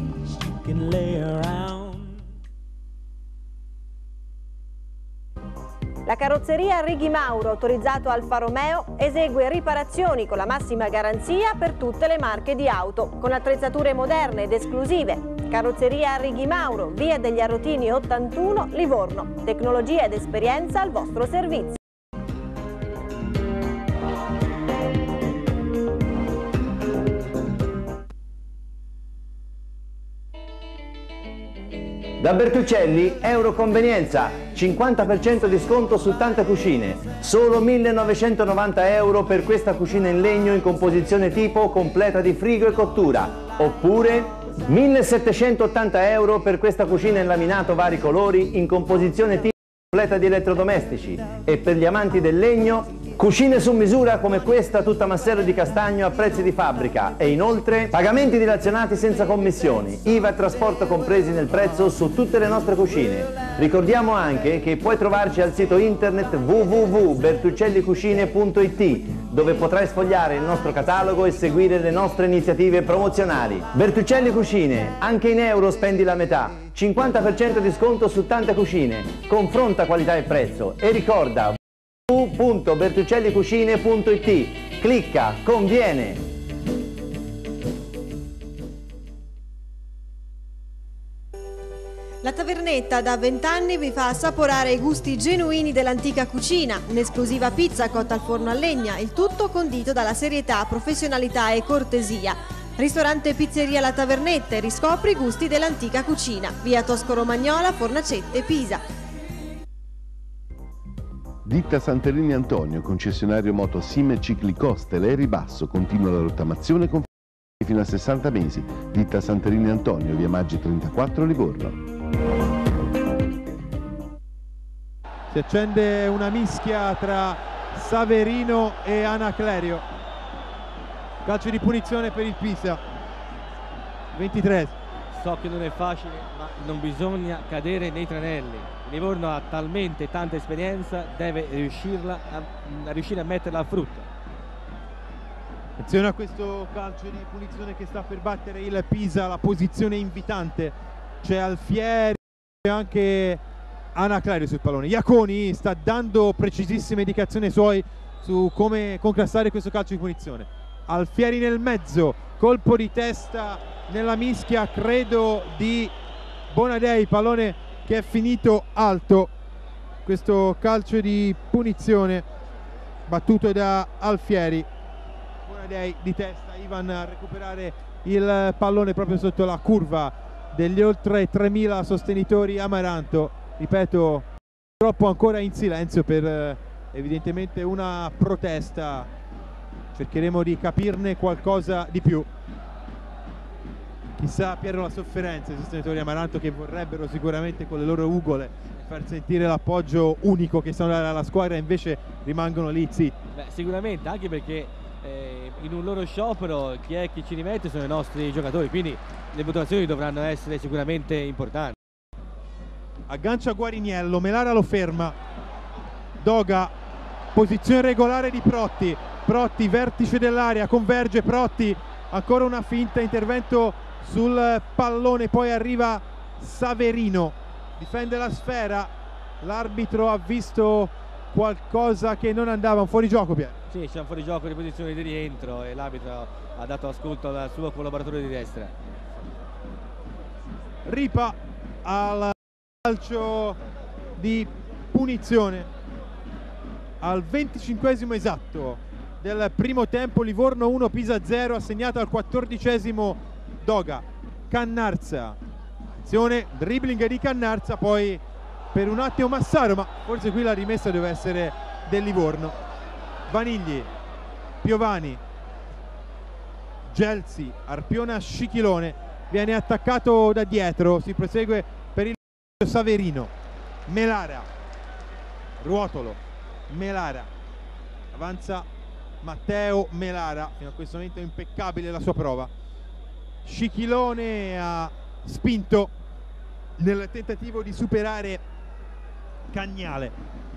La carrozzeria Righi Mauro, autorizzato Alfa Romeo, esegue riparazioni con la massima garanzia per tutte le marche di auto, con attrezzature moderne ed esclusive. Carrozzeria Righi Mauro, via degli Arrotini 81, Livorno. Tecnologia ed esperienza al vostro servizio. Da Bertuccelli Euroconvenienza, 50% di sconto su tante cucine, solo 1.990 euro per questa cucina in legno in composizione tipo completa di frigo e cottura, oppure 1.780 euro per questa cucina in laminato vari colori in composizione tipo completa di elettrodomestici, e per gli amanti del legno cucine su misura come questa tutta Massero di Castagno a prezzi di fabbrica, e inoltre pagamenti dilazionati senza commissioni, IVA e trasporto compresi nel prezzo su tutte le nostre cucine. Ricordiamo anche che puoi trovarci al sito internet www.bertuccellicucine.it, dove potrai sfogliare il nostro catalogo e seguire le nostre iniziative promozionali. Bertuccelli Cucine, anche in euro spendi la metà, 50% di sconto su tante cucine. Confronta qualità e prezzo e ricorda www.bertuccellicucine.it. Clicca, conviene! La Tavernetta da 20 anni vi fa assaporare i gusti genuini dell'antica cucina, un'esclusiva pizza cotta al forno a legna, il tutto condito dalla serietà, professionalità e cortesia. Ristorante e pizzeria La Tavernetta, riscopri i gusti dell'antica cucina. Via Tosco Romagnola, Fornacette, Pisa. Ditta Santerini Antonio, concessionario moto Sim e cicli Costel e ribasso, continua la rottamazione con fino a 60 mesi. Ditta Santerini Antonio, via Maggi 34, Livorno. Si accende una mischia tra Saverino e Anaclerio. Calcio di punizione per il Pisa. 23. So che non è facile, ma non bisogna cadere nei tranelli. Livorno ha talmente tanta esperienza, deve riuscire a metterla a frutto. Attenzione a questo calcio di punizione che sta per battere il Pisa, la posizione invitante. C'è Alfieri e anche Anaclerio sul pallone. Iaconi sta dando precisissime indicazioni ai suoi su come contrastare questo calcio di punizione. Alfieri nel mezzo, colpo di testa nella mischia, credo, di Bonadei, pallone che è finito alto. Questo calcio di punizione battuto da Alfieri. Bonadei di testa, Ivan a recuperare il pallone proprio sotto la curva degli oltre 3000 sostenitori Amaranto. Ripeto, purtroppo ancora in silenzio per evidentemente una protesta. Cercheremo di capirne qualcosa di più. Chissà, Piero, la sofferenza dei sostenitori Amaranto, che vorrebbero sicuramente con le loro ugole far sentire l'appoggio unico che stanno dando alla squadra, invece rimangono lì zitti. Beh, sicuramente, anche perché in un loro sciopero chi è che ci rimette sono i nostri giocatori, quindi le votazioni dovranno essere sicuramente importanti. Aggancia Guariniello, Melara lo ferma. Doga, posizione regolare di Protti. Protti, vertice dell'area, converge Protti, ancora una finta, intervento sul pallone, poi arriva Saverino, difende la sfera, l'arbitro ha visto qualcosa che non andava, un fuorigioco, Piero. Sì, c'è un fuorigioco di posizione di rientro e l'arbitro ha dato ascolto al suo collaboratore di destra. Ripa al calcio di punizione al 25esimo esatto del primo tempo. Livorno 1, Pisa 0, assegnato al 14esimo Doga. Cannarza, azione, dribbling di Cannarza, poi per un attimo Massaro, ma forse qui la rimessa deve essere del Livorno. Vanigli, Piovani, Gelsi, Arpiona Scichilone, viene attaccato da dietro, si prosegue per il Saverino. Melara, Ruotolo, Melara, avanza Matteo Melara, fino a questo momento impeccabile la sua prova. Scichilone ha spinto nel tentativo di superare Cagnale.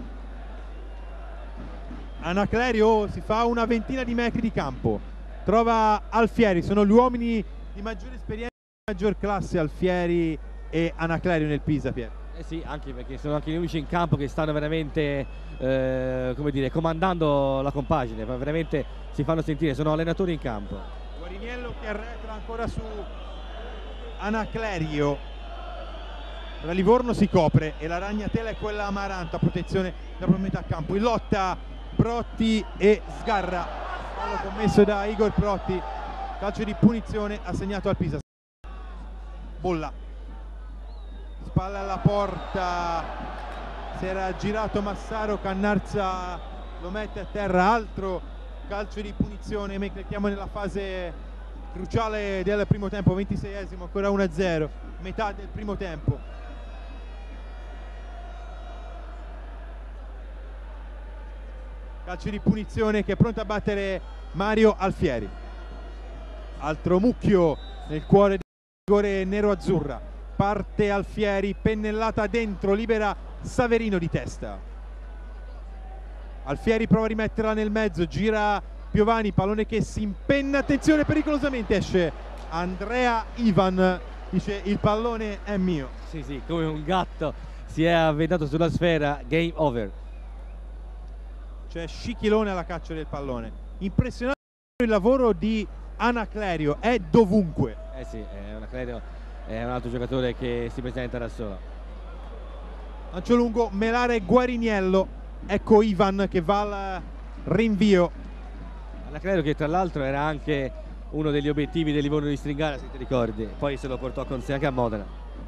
Anaclerio si fa una ventina di metri di campo, trova Alfieri, sono gli uomini di maggiore esperienza e maggior classe, Alfieri e Anaclerio nel Pisa, Piero. Eh sì, anche perché sono anche gli unici in campo che stanno veramente come dire, comandando la compagine, veramente si fanno sentire, sono allenatori in campo. Guariniello che arretra ancora su Anaclerio. La Livorno si copre e la ragnatela è quella Amaranto a protezione della metà campo. In lotta Protti e Sgarra, fallo commesso da Igor Protti, calcio di punizione assegnato al Pisa. Bolla, spalla alla porta, si era girato Massaro, Cannarza lo mette a terra, altro calcio di punizione, mentre siamo nella fase cruciale del primo tempo, 26esimo, ancora 1-0, metà del primo tempo. Calcio di punizione che è pronto a battere Mario Alfieri. Altro mucchio nel cuore del rigore nero-azzurra. Parte Alfieri, pennellata dentro, libera Saverino di testa. Alfieri prova a rimetterla nel mezzo, gira Piovani, pallone che si impenna, attenzione, pericolosamente esce Andrea Ivan, dice il pallone è mio. Sì, sì, come un gatto si è avventato sulla sfera, game over. C'è Scichilone alla caccia del pallone. Impressionante il lavoro di Anaclerio, è dovunque. Eh sì, Anaclerio è un altro giocatore che si presenta da solo. Lancio lungo, Melara e Guariniello. Ecco Ivan che va al rinvio. Anaclerio, che tra l'altro era anche uno degli obiettivi del Livorno di Stringara, se ti ricordi, poi se lo portò con sé anche a Modena.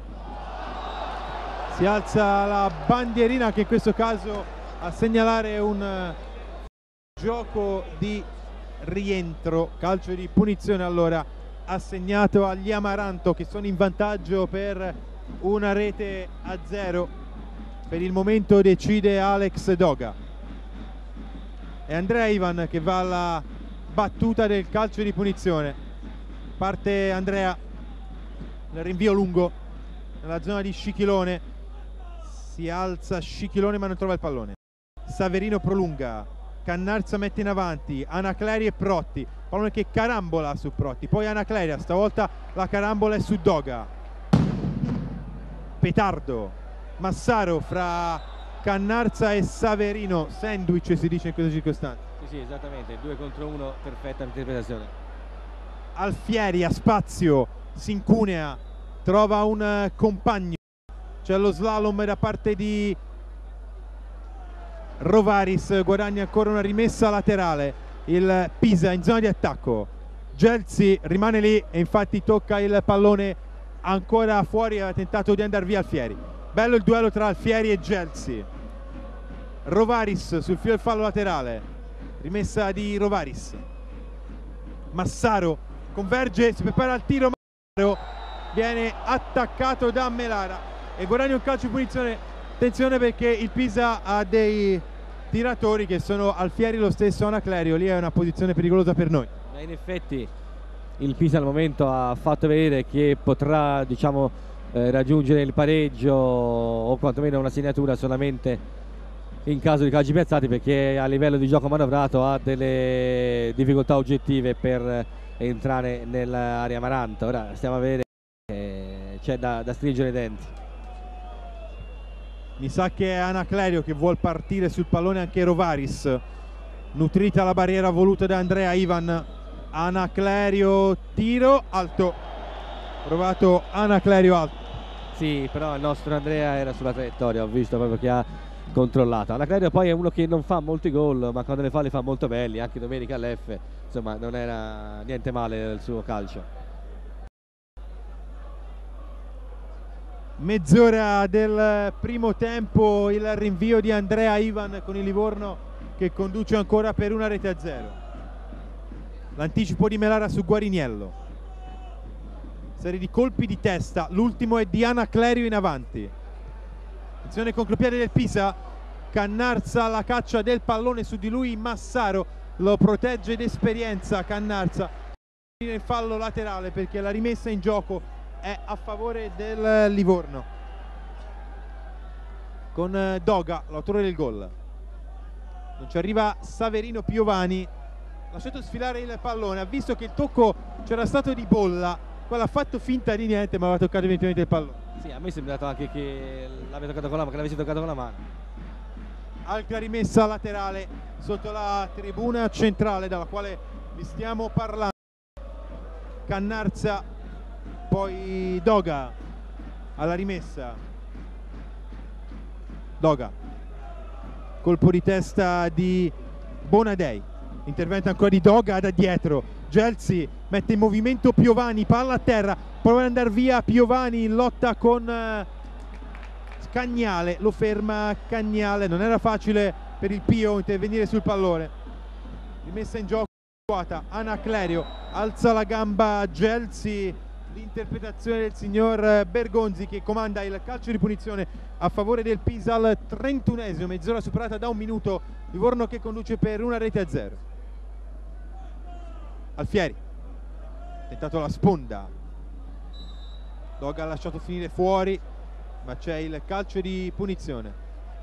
Si alza la bandierina, che in questo caso a segnalare un gioco di rientro, calcio di punizione allora assegnato agli Amaranto, che sono in vantaggio per una rete a 0. Per il momento decide Alex Doga. È Andrea Ivan che va alla battuta del calcio di punizione. Parte Andrea nel rinvio lungo nella zona di Scichilone. Si alza Scichilone ma non trova il pallone. Saverino prolunga, Cannarza mette in avanti, Anacleri e Protti, pallone che carambola su Protti, poi Anacleria, stavolta la carambola è su Doga. Petardo, Massaro fra Cannarza e Saverino, sandwich si dice in queste circostanze. Sì, esattamente, 2 contro 1, perfetta interpretazione. Alfieri a spazio, si incunea, trova un compagno, c'è lo slalom da parte di Rovaris, guadagna ancora una rimessa laterale. Il Pisa in zona di attacco, Gelsi rimane lì e infatti tocca il pallone ancora fuori, aveva tentato di andare via Alfieri. Bello il duello tra Alfieri e Gelsi. Rovaris sul filo del fallo laterale, rimessa di Rovaris. Massaro converge, si prepara al tiro, Massaro viene attaccato da Melara e guadagna un calcio di punizione. Attenzione perché il Pisa ha dei tiratori che sono Alfieri, lo stesso Anaclerio, lì è una posizione pericolosa per noi. In effetti il Pisa al momento ha fatto vedere che potrà, diciamo, raggiungere il pareggio o quantomeno una segnatura solamente in caso di calci piazzati, perché a livello di gioco manovrato ha delle difficoltà oggettive per entrare nell'area Amaranto. Ora stiamo a vedere, c'è da stringere i denti. Mi sa che è Anaclerio che vuol partire sul pallone, anche Rovaris, nutrita la barriera voluta da Andrea Ivan. Anaclerio, tiro alto, provato Anaclerio alto. Sì, però il nostro Andrea era sulla traiettoria, ho visto proprio che ha controllato. Anaclerio poi è uno che non fa molti gol, ma quando le fa li fa molto belli, anche domenica all'F, insomma non era niente male il suo calcio. Mezz'ora del primo tempo, il rinvio di Andrea Ivan con il Livorno che conduce ancora per una rete a 0. L'anticipo di Melara su Guariniello, serie di colpi di testa, l'ultimo è di Anaclerio in avanti. Attenzione contropiede del Pisa, Cannarza alla caccia del pallone su di lui, Massaro lo protegge d'esperienza. Cannarza in fallo laterale perché la rimessa in gioco è a favore del Livorno, con Doga, l'autore del gol. Non ci arriva Saverino Piovani, lasciato sfilare il pallone, ha visto che il tocco c'era stato di Bolla, quello ha fatto finta di niente ma aveva toccato evidentemente il pallone. Sì, a me è sembrato anche che l'abbia toccato con la mano, che l'avesse toccato con la mano. Altra rimessa laterale sotto la tribuna centrale dalla quale vi stiamo parlando. Cannarza, poi Doga alla rimessa. Doga, colpo di testa di Bonadei, intervento ancora di Doga da dietro. Gelsi mette in movimento Piovani, palla a terra, prova ad andare via Piovani in lotta con Cagnale, lo ferma Cagnale, non era facile per il Pio intervenire sul pallone. Rimessa in gioco Anaclerio, alza la gamba Gelsi, l'interpretazione del signor Bergonzi che comanda il calcio di punizione a favore del Pisa al 31esimo, mezz'ora superata da 1 minuto, Livorno che conduce per una rete a 0. Alfieri, tentato la sponda, Doga ha lasciato finire fuori, ma c'è il calcio di punizione.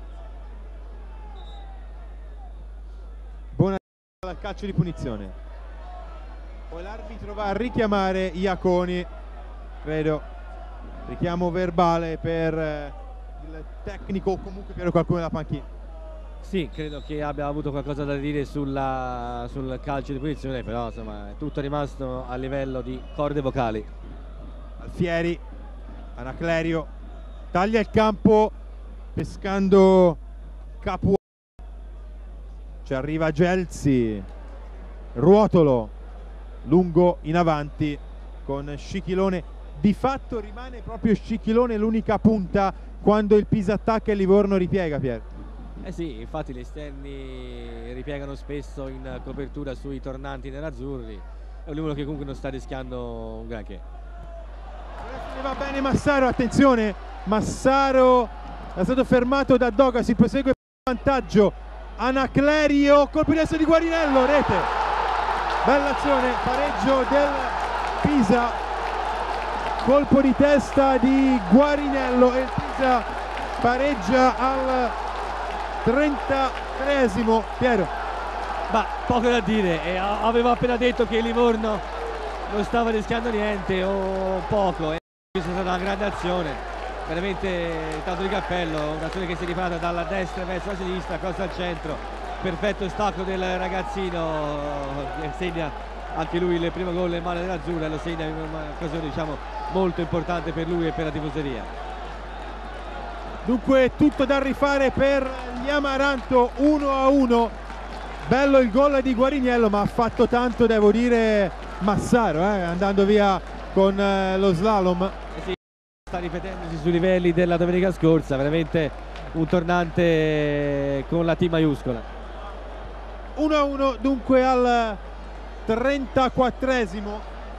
Buona al calcio di punizione. Poi l'arbitro va a richiamare Iaconi, credo richiamo verbale per il tecnico o comunque per qualcuno della panchina. Sì, credo che abbia avuto qualcosa da dire sul calcio di punizione, però insomma è tutto rimasto a livello di corde vocali. Alfieri Anaclerio taglia il campo pescando Capuano, ci arriva Gelsi, Ruotolo lungo in avanti con Scichilone. Di fatto rimane proprio Scichilone l'unica punta quando il Pisa attacca e Livorno ripiega, Pier. Eh sì, infatti gli esterni ripiegano spesso in copertura sui tornanti nerazzurri. È un numero che comunque non sta rischiando un granché. Adesso va bene Massaro, attenzione, Massaro è stato fermato da Doga, si prosegue per vantaggio. Anaclerio, colpo di destro di Guarinello, rete. Bella azione, pareggio del Pisa, colpo di testa di Guarinello e il Pisa pareggia al 33esimo. Piero. Ma poco da dire, avevo appena detto che Livorno non stava rischiando niente o poco, questa è stata una grande azione, veramente tanto di cappello, un'azione che si è riparata dalla destra verso la sinistra, cross al centro. Perfetto stacco del ragazzino che segna anche lui il primo gol in mano dell'Azzurra e lo segna in un'occasione, diciamo, molto importante per lui e per la tifoseria. Dunque tutto da rifare per gli Amaranto, 1-1. Bello il gol di Guariniello, ma ha fatto tanto, devo dire, Massaro, andando via con lo slalom. Sì, sta ripetendosi sui livelli della domenica scorsa, veramente un tornante con la T maiuscola. 1-1 dunque al 34esimo.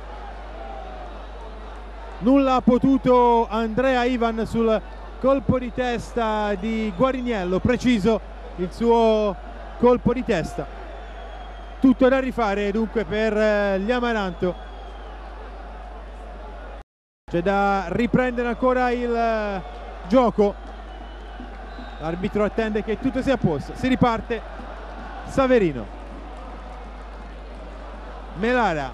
Nulla ha potuto Andrea Ivan sul colpo di testa di Guariniello, preciso il suo colpo di testa. Tutto da rifare dunque per gli Amaranto. C'è da riprendere ancora il gioco. L'arbitro attende che tutto sia a posto. Si riparte. Saverino, Melara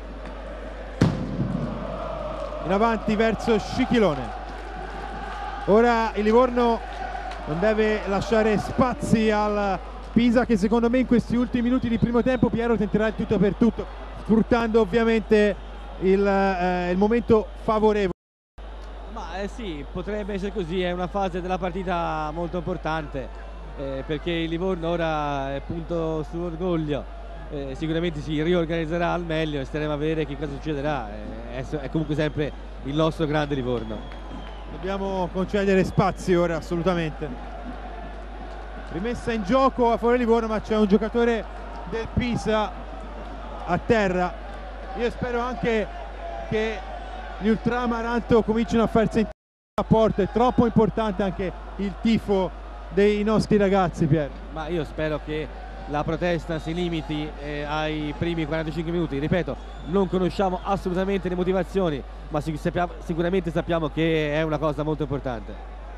in avanti verso Scichilone. Ora il Livorno non deve lasciare spazi al Pisa, che secondo me in questi ultimi minuti di primo tempo Piero tenterà il tutto per tutto, sfruttando ovviamente il momento favorevole. Ma sì, potrebbe essere così, è una fase della partita molto importante. Perché il Livorno ora è punto sull'orgoglio, sicuramente si riorganizzerà al meglio e staremo a vedere che cosa succederà. È comunque sempre il nostro grande Livorno. Dobbiamo concedere spazi ora, assolutamente. Rimessa in gioco a favore Livorno, ma c'è un giocatore del Pisa a terra. Io spero anche che gli Ultra Amaranto cominciano a far sentire la porta, è troppo importante anche il tifo dei nostri ragazzi, Pier. Ma io spero che la protesta si limiti ai primi 45 minuti. Ripeto, non conosciamo assolutamente le motivazioni, ma sicuramente sappiamo che è una cosa molto importante.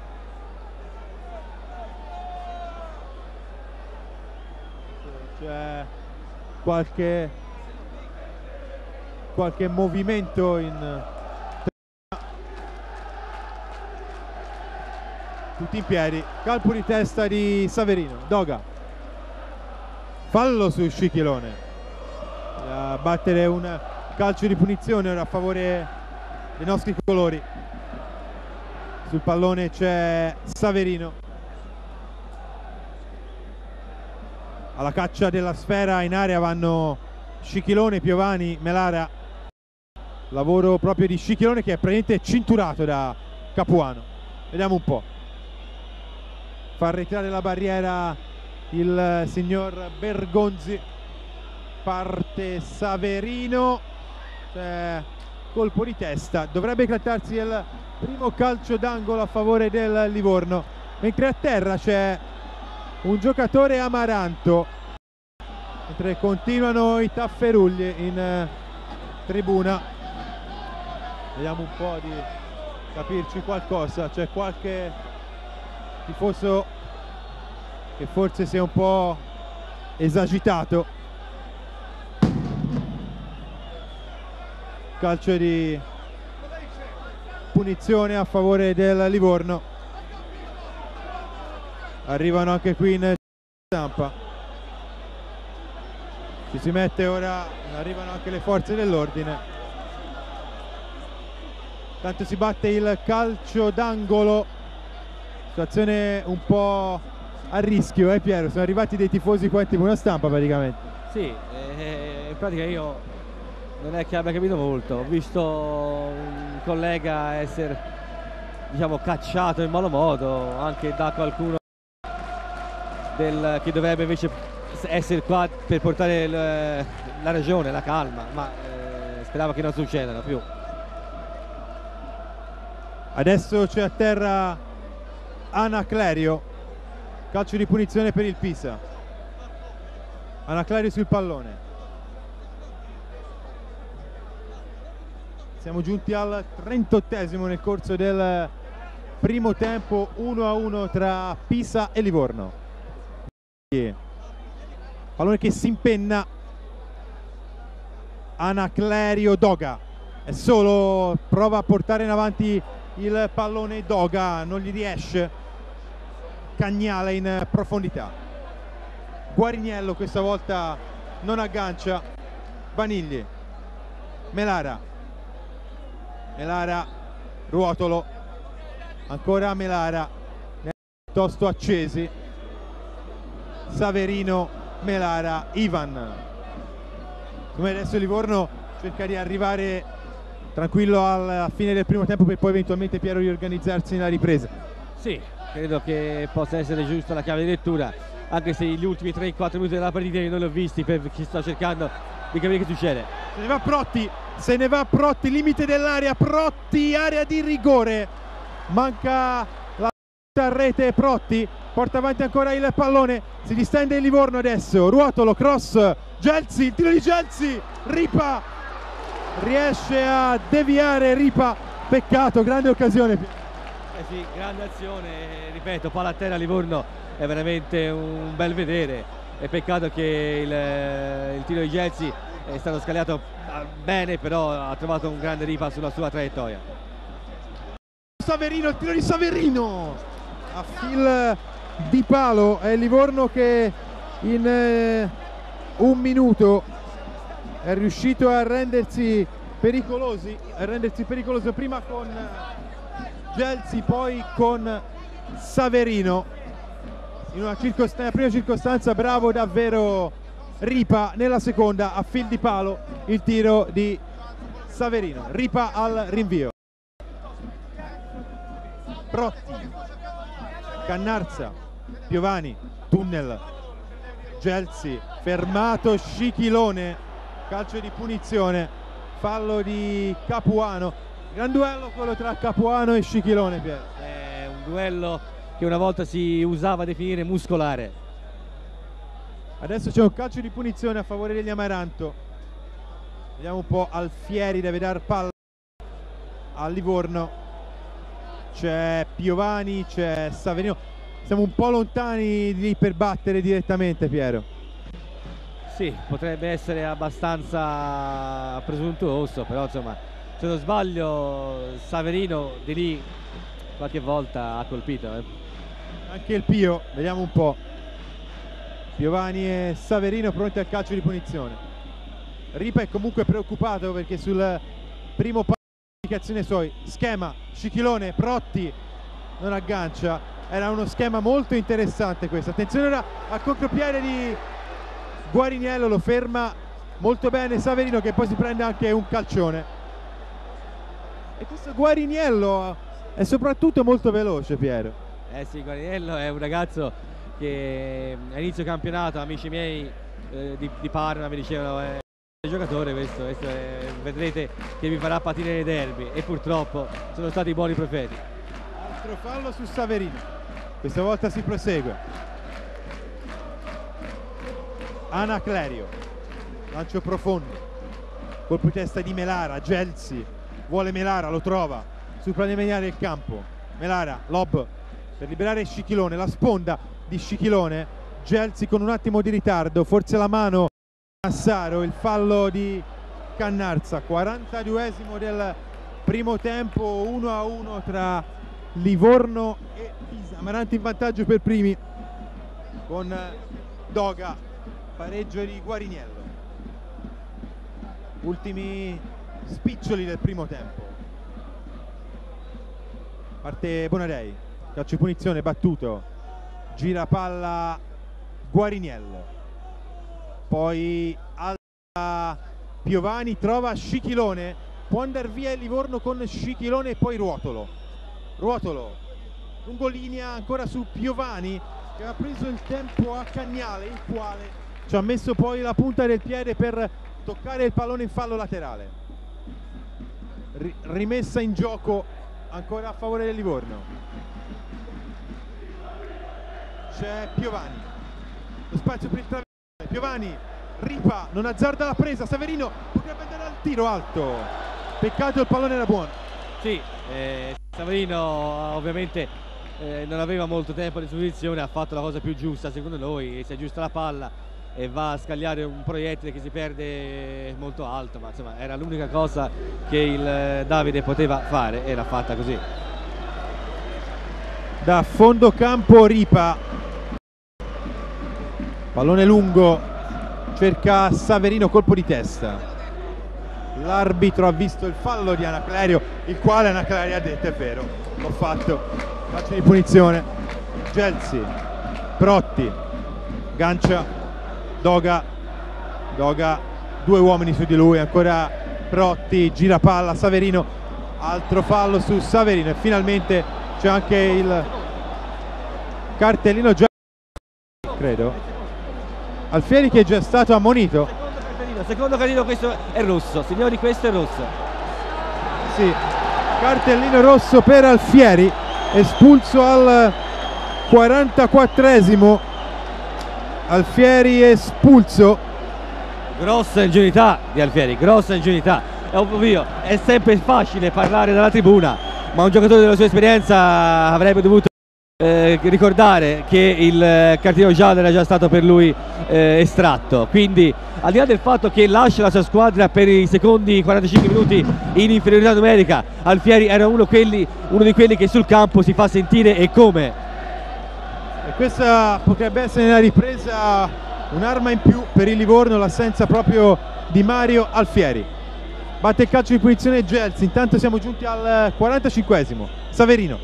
C'è qualche movimento in tutti in piedi, calpo di testa di Saverino. Doga, fallo su Scichilone, a battere un calcio di punizione ora a favore dei nostri colori. Sul pallone c'è Saverino, alla caccia della sfera, in area vanno Scichilone, Piovani, Melara. Lavoro proprio di Scichilone che è praticamente cinturato da Capuano. Vediamo un po'. Fa ritirare la barriera il signor Bergonzi, parte Saverino, c'è colpo di testa, dovrebbe eclatarsi il primo calcio d'angolo a favore del Livorno, mentre a terra c'è un giocatore Amaranto, mentre continuano i tafferugli in tribuna. Vediamo un po' di capirci qualcosa, c'è qualche tifoso che forse si è un po' esagitato. Calcio di punizione a favore del Livorno. Arrivano anche qui in stampa, ci si mette ora, arrivano anche le forze dell'ordine. Tanto si batte il calcio d'angolo, situazione un po' a rischio, Piero? Sono arrivati dei tifosi qua in tribuna stampa praticamente. Sì, in pratica io non è che abbia capito molto, ho visto un collega essere, diciamo, cacciato in malo modo anche da qualcuno che dovrebbe invece essere qua per portare la ragione, la calma, ma speravo che non succedano più. Adesso c'è a terra Anaclerio, calcio di punizione per il Pisa. Anaclerio sul pallone. Siamo giunti al 38esimo nel corso del primo tempo, 1-1 tra Pisa e Livorno. Pallone che si impenna. Anaclerio, Doga è solo, prova a portare in avanti il pallone, Doga non gli riesce, Cagnale in profondità. Guariniello questa volta non aggancia, Vanigli, Melara, Ruotolo, ancora Melara, piuttosto accesi, Saverino, Melara, Ivan. Come adesso Livorno cerca di arrivare tranquillo alla fine del primo tempo per poi eventualmente, Piero, riorganizzarsi nella ripresa. Sì, credo che possa essere giusta la chiave di lettura, anche se gli ultimi 3-4 minuti della partita io non li ho visti perché sto cercando di capire che succede. Se ne va Protti, limite dell'area, Protti, area di rigore, manca la rete, Protti porta avanti ancora il pallone, si distende il Livorno adesso, Ruotolo, cross, Gelsi, il tiro di Gelsi, Ripa riesce a deviare, Ripa, peccato, grande occasione. Sì, grande azione, ripeto, palla a terra, Livorno è veramente un bel vedere, è peccato che il tiro di Gelsi è stato scagliato bene, però ha trovato un grande Ripa sulla sua traiettoria. Saverino, il tiro di Saverino a fil di palo, è Livorno che in un minuto è riuscito a rendersi pericoloso prima con Gelsi, poi con Saverino. In una prima circostanza bravo davvero Ripa, nella seconda a fil di palo il tiro di Saverino. Ripa al rinvio. Protti, Cannarza, Piovani, tunnel, Gelsi, fermato, Scichilone, calcio di punizione, fallo di Capuano. Gran duello quello tra Capuano e Scichilone, Piero. È un duello che una volta si usava a definire muscolare. Adesso c'è un calcio di punizione a favore degli Amaranto. Vediamo un po', Alfieri deve dar palla a Livorno. C'è Piovani, c'è Saverino. Siamo un po' lontani lì per battere direttamente, Piero. Sì, potrebbe essere abbastanza presuntuoso, però insomma, se non sbaglio Saverino di lì qualche volta ha colpito. Anche il Pio, vediamo un po'. Piovani e Saverino pronti al calcio di punizione. Ripa è comunque preoccupato perché sul primo passo di indicazione suoi, schema, Scichilone, Protti non aggancia. Era uno schema molto interessante questo. Attenzione ora al contropiede di Guariniello, lo ferma molto bene Saverino, che poi si prende anche un calcione. E questo Guariniello è soprattutto molto veloce, Piero. Sì, Guariniello è un ragazzo che a inizio campionato, amici miei di Parma mi dicevano è un giocatore questo vedrete che vi farà patire nei derby, e purtroppo sono stati buoni profeti. Altro fallo su Saverino, questa volta si prosegue. Anaclerio, lancio profondo, colpo di testa di Melara, Gelsi vuole Melara, lo trova sul plano mediale del campo. Melara, lob per liberare Scichilone, la sponda di Scichilone, Gelsi con un attimo di ritardo, forse la mano Massaro, il fallo di Cannarza. 42esimo del primo tempo, 1-1 tra Livorno e Pisa. Amaranto in vantaggio per primi con Doga, pareggio di Guariniello. Ultimi spiccioli del primo tempo. Parte Bonadei, calcio di punizione battuto, gira palla Guariniello, poi alza Piovani, trova Scichilone, può andare via il Livorno con Scichilone e poi Ruotolo, lungolinea ancora su Piovani che ha preso il tempo a Cagnale, il quale ci ha messo poi la punta del piede per toccare il pallone in fallo laterale. Rimessa in gioco ancora a favore del Livorno. C'è Piovani, lo spazio per il traversone, Piovani, Ripa, non azzarda la presa, Saverino potrebbe andare al tiro alto, peccato il pallone era buono. Sì, Saverino ovviamente non aveva molto tempo a disposizione, ha fatto la cosa più giusta secondo noi, si aggiusta la palla e va a scagliare un proiettile che si perde molto alto, ma insomma era l'unica cosa che il Davide poteva fare e l'ha fatta così. Da fondo campo Ripa, pallone lungo, cerca Saverino, colpo di testa. L'arbitro ha visto il fallo di Anaclerio, il quale Anaclerio ha detto: è vero, l'ho fatto, calcio di punizione. Gelsi, Protti, gancia Doga, due uomini su di lui, ancora Protti, gira palla, Saverino, altro fallo su Saverino e finalmente c'è anche il cartellino giallo, credo, Alfieri, che è già stato ammonito. Secondo cartellino, questo è rosso, signori, questo è rosso. Sì, cartellino rosso per Alfieri, espulso al 44esimo. Alfieri espulso. Grossa ingenuità di Alfieri, grossa ingenuità. È ovvio, è sempre facile parlare dalla tribuna, ma un giocatore della sua esperienza avrebbe dovuto ricordare che il cartellino giallo era già stato per lui estratto. Quindi, al di là del fatto che lascia la sua squadra per i secondi 45 minuti in inferiorità numerica, Alfieri era uno di quelli che sul campo si fa sentire e come. E questa potrebbe essere nella ripresa un'arma in più per il Livorno, l'assenza proprio di Mario Alfieri. Batte il calcio di punizione Gelsi, intanto siamo giunti al 45esimo. Saverino,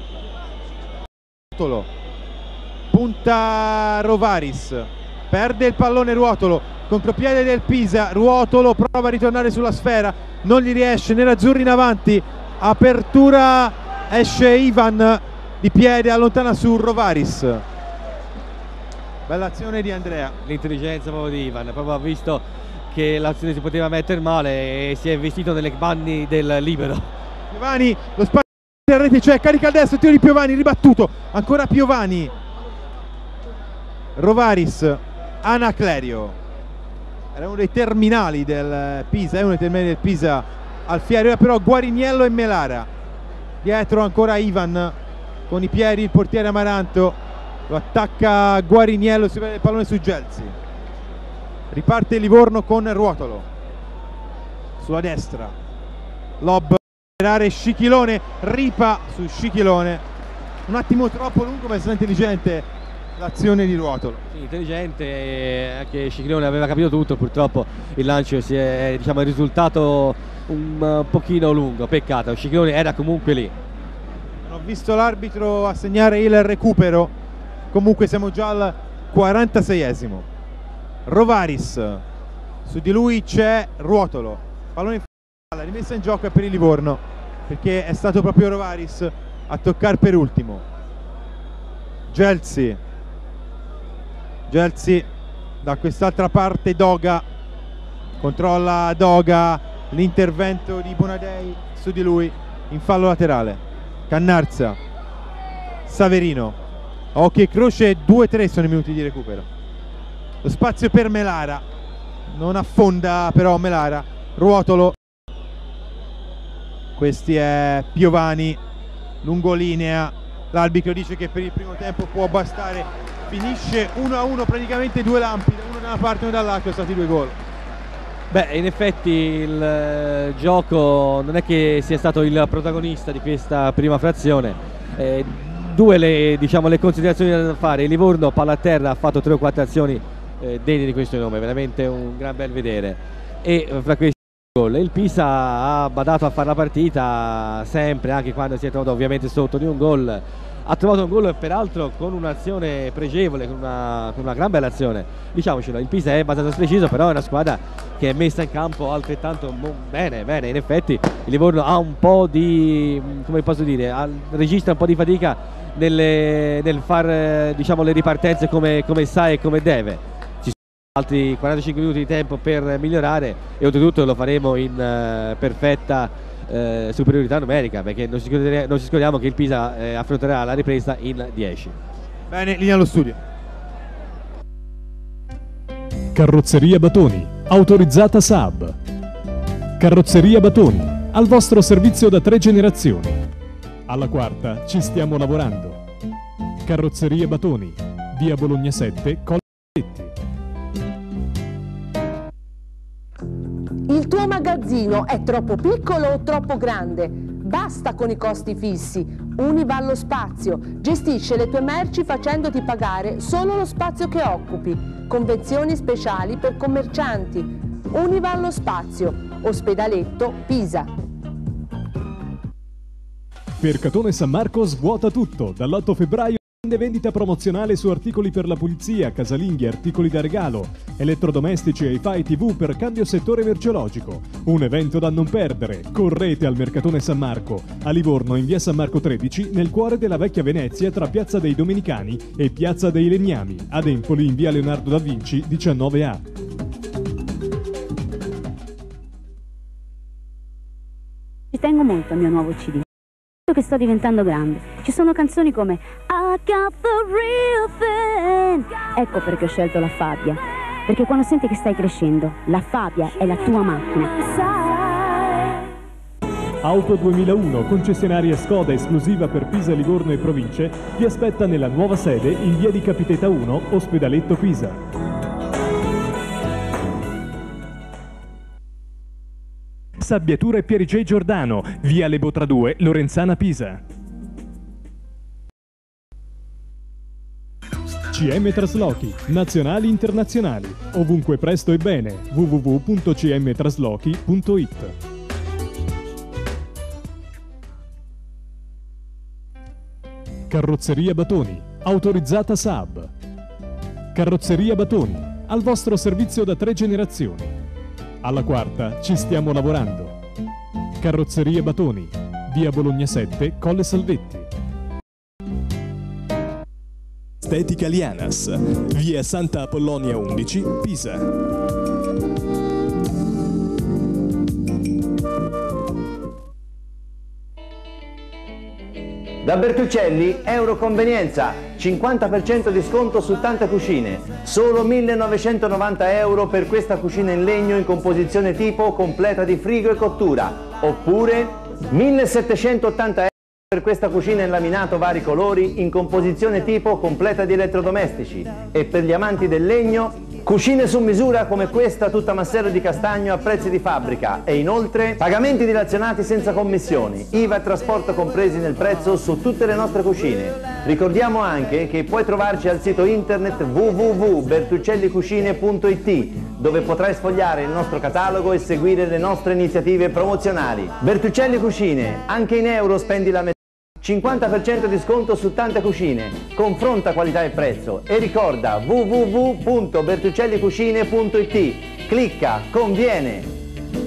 punta Rovaris, perde il pallone Ruotolo, contropiede del Pisa, Ruotolo prova a ritornare sulla sfera, non gli riesce, nerazzurri in avanti, apertura, esce Ivan di piede, allontana su Rovaris. Bella azione di Andrea. L'intelligenza proprio di Ivan, proprio ha visto che l'azione si poteva mettere male e si è vestito nelle panni del libero. Piovani, lo spazio a rete c'è, carica il destro, tiro di Piovani, ribattuto, ancora Piovani. Rovaris, Anaclerio, era uno dei terminali del Pisa, è uno dei terminali del Pisa Alfieri, ora però Guariniello e Melara. Dietro ancora Ivan con i piedi, il portiere Amaranto. Lo attacca Guariniello, si vede il pallone su Gelsi. Riparte Livorno con Ruotolo sulla destra, lob per area Scichilone, Ripa su Scichilone, un attimo troppo lungo ma è stata intelligente l'azione di Ruotolo. Sì, intelligente, anche Scichilone aveva capito tutto, purtroppo il lancio si è, diciamo, è risultato un pochino lungo, peccato, Scichilone era comunque lì. Non ho visto l'arbitro assegnare il recupero. Comunque siamo già al 46esimo. Rovaris, su di lui c'è Ruotolo, pallone in fallo, la rimessa in gioco è per il Livorno perché è stato proprio Rovaris a toccare per ultimo. Gelsi da quest'altra parte, Doga controlla Doga, l'intervento di Bonadei su di lui in fallo laterale. Cannarza, Saverino, occhio e croce, 2-3 sono i minuti di recupero. Lo spazio per Melara, non affonda però Melara. Ruotolo, questi è Piovani, lungolinea, l'arbitro dice che per il primo tempo può bastare, finisce 1-1, praticamente due lampi, uno da una parte e uno dall'altra, sono stati 2 gol. Beh, in effetti il gioco non è che sia stato il protagonista di questa prima frazione. Due le considerazioni da fare: il Livorno palla a terra ha fatto 3 o 4 azioni degne di questo nome, veramente un gran bel vedere, e fra questi Il Pisa ha badato a fare la partita sempre, anche quando si è trovato ovviamente sotto di un gol. Ha trovato un gol peraltro con un'azione pregevole, con una gran bella azione. Diciamocelo, il Pisa è abbastanza preciso, però è una squadra che è messa in campo altrettanto bene. In effetti il Livorno ha un po' di, come posso dire, registra un po' di fatica nel far diciamo le ripartenze come sa e come deve. Ci sono altri 45 minuti di tempo per migliorare e oltretutto lo faremo in perfetta superiorità numerica, perché non ci scordiamo che il Pisa affronterà la ripresa in 10. Bene, linea allo studio. Carrozzeria Batoni, autorizzata Saab. Carrozzeria Batoni, al vostro servizio da 3 generazioni. Alla quarta ci stiamo lavorando. Carrozzeria Batoni, via Bologna 7, Colle Salvetti. Il tuo magazzino è troppo piccolo o troppo grande? Basta con i costi fissi. Univa allo spazio. Gestisce le tue merci facendoti pagare solo lo spazio che occupi. Convenzioni speciali per commercianti. Univa allo spazio. Ospedaletto, Pisa. Mercatone San Marco svuota tutto. Dall'8 febbraio vendita promozionale su articoli per la pulizia, casalinghi, articoli da regalo, elettrodomestici e hi-fi TV per cambio settore merceologico. Un evento da non perdere. Correte al Mercatone San Marco, a Livorno in via San Marco 13, nel cuore della vecchia Venezia tra Piazza dei Domenicani e Piazza dei Legnami, ad Empoli in via Leonardo da Vinci 19A. Ci tengo molto al mio nuovo CD. Che sto diventando grande. Ci sono canzoni come I got the real thing. Ecco perché ho scelto la Fabia. Perché quando senti che stai crescendo, la Fabia è la tua macchina. Auto 2001, concessionaria Skoda esclusiva per Pisa, Livorno e province, vi aspetta nella nuova sede in via di Capiteta 1, Ospedaletto Pisa. Sabbiature Pier J. Giordano, via Lebotra 2, Lorenzana Pisa. CM Traslochi, nazionali internazionali, ovunque presto e bene, www.cmtraslochi.it. Carrozzeria Batoni, autorizzata Saab. Carrozzeria Batoni, al vostro servizio da 3 generazioni. Alla quarta ci stiamo lavorando. Carrozzeria Batoni, via Bologna 7, Colle Salvetti. Estetica Lianas, via Santa Apollonia 11, Pisa. Da Bertuccelli Euroconvenienza, 50% di sconto su tante cucine, solo 1.990 euro per questa cucina in legno in composizione tipo completa di frigo e cottura, oppure 1.780 euro per questa cucina in laminato vari colori in composizione tipo completa di elettrodomestici. E per gli amanti del legno, cucine su misura come questa tutta Massero di Castagno a prezzi di fabbrica e inoltre pagamenti dilazionati senza commissioni, IVA e trasporto compresi nel prezzo su tutte le nostre cucine. Ricordiamo anche che puoi trovarci al sito internet www.bertuccellicucine.it, dove potrai sfogliare il nostro catalogo e seguire le nostre iniziative promozionali. Bertuccelli Cucine, anche in euro spendi la metà. 50% di sconto su tante cucine, confronta qualità e prezzo e ricorda www.bertuccellicucine.it, clicca, conviene!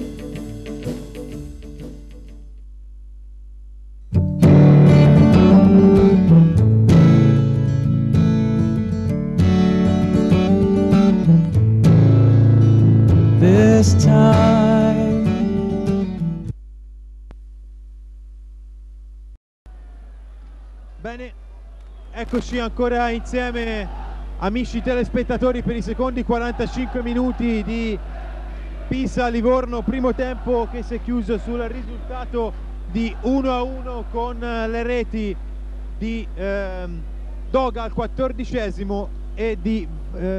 This time. Bene, eccoci ancora insieme, amici telespettatori, per i secondi 45 minuti di Pisa-Livorno, primo tempo che si è chiuso sul risultato di 1-1 con le reti di Doga al 14esimo e di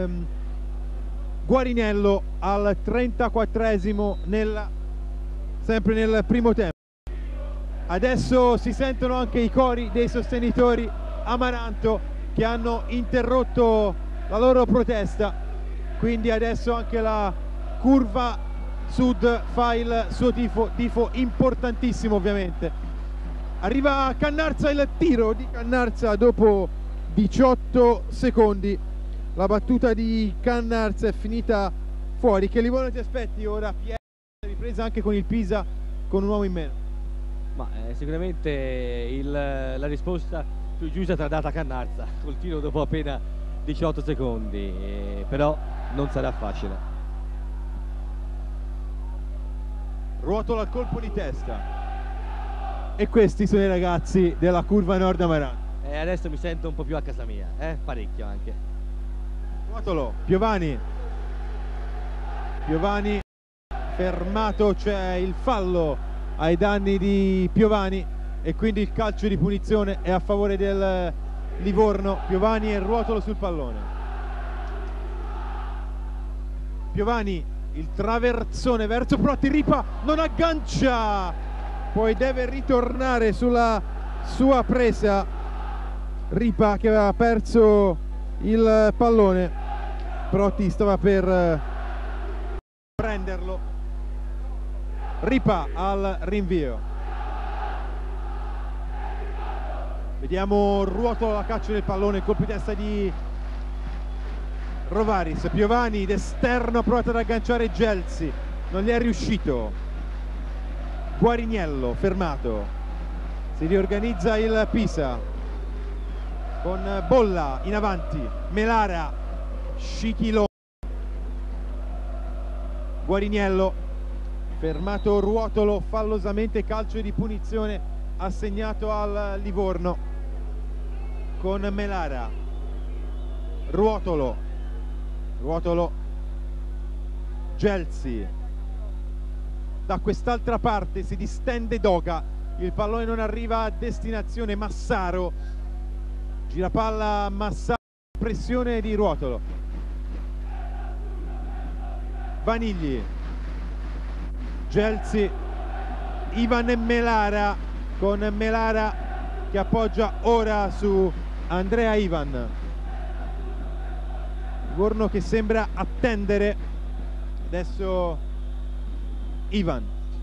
Guarinello al 34esimo sempre nel primo tempo. Adesso si sentono anche i cori dei sostenitori Amaranto che hanno interrotto la loro protesta, quindi adesso anche la curva Sud fa il suo tifo importantissimo ovviamente. Arriva Cannarza, il tiro di Cannarza dopo 18 secondi. La battuta di Cannarza è finita fuori. Che Livorno ti aspetti ora? Ripresa anche con il Pisa con un uomo in meno. Ma sicuramente la risposta più giusta sarà data a Cannarza col tiro dopo appena 18 secondi, però non sarà facile. Ruotola al colpo di testa. E questi sono i ragazzi della curva Nord Amaranto. Adesso mi sento un po' più a casa mia, parecchio anche. Ruotolo, Piovani fermato, c'è il fallo ai danni di Piovani e quindi il calcio di punizione è a favore del Livorno. Piovani e Ruotolo sul pallone. Piovani, il traversone verso Protti, Ripa non aggancia, poi deve ritornare sulla sua presa. Ripa che aveva perso il pallone, Protti stava per prenderlo. Ripa al rinvio. Vediamo Ruotolo alla caccia del pallone, colpo di testa di Rovaris. Piovani d'esterno ha provato ad agganciare Gelsi, non gli è riuscito. Guariniello fermato. Si riorganizza il Pisa con Bolla in avanti, Melara, Scichilone, Guariniello fermato. Ruotolo fallosamente, calcio di punizione assegnato al Livorno con Melara. Ruotolo, Gelsi, da quest'altra parte si distende Doga, il pallone non arriva a destinazione. Massaro, girapalla Massaro, pressione di Ruotolo. Vanigli, Gelsi, Ivan e Melara, con Melara che appoggia ora su Andrea Ivan. Livorno che sembra attendere. Adesso Ivan,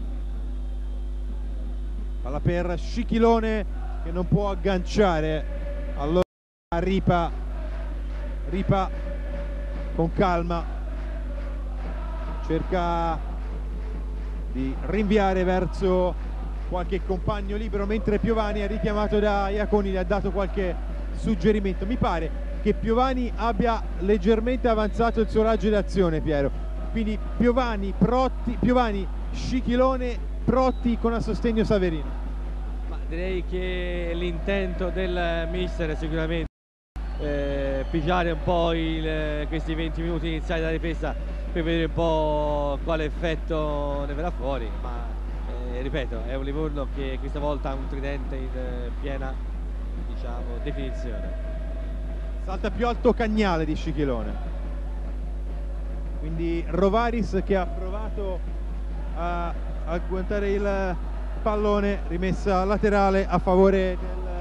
palla per Scichilone che non può agganciare. Allora Ripa con calma cerca di rinviare verso qualche compagno libero, mentre Piovani è richiamato da Iaconi, gli ha dato qualche suggerimento. Mi pare che Piovani abbia leggermente avanzato il suo raggio d'azione, Piero, quindi Piovani, Scichilone, Protti con a sostegno Saverino. Ma direi che l'intento del mister è sicuramente pigiare un po' questi 20 minuti iniziali della ripresa per vedere un po' quale effetto ne verrà fuori, ma ripeto, è un Livorno che questa volta ha un tridente in piena, diciamo, definizione. Salta più alto Cagnale di Scichilone, quindi Rovaris che ha provato a agguantare il pallone, rimessa laterale a favore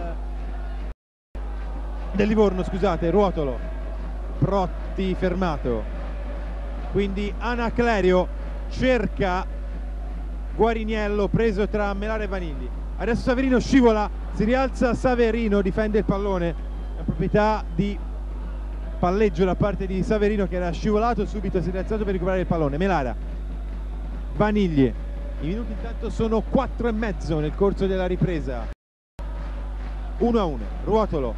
del Livorno, scusate. Ruotolo, Protti fermato, quindi Anaclerio cerca Guariniello preso tra Melara e Vanigli. Adesso Saverino scivola, si rialza Saverino, difende il pallone, la proprietà di palleggio da parte di Saverino che era scivolato, subito si è rialzato per recuperare il pallone. Melara, Vanigli, i minuti intanto sono 4,5 nel corso della ripresa. 1-1, Ruotolo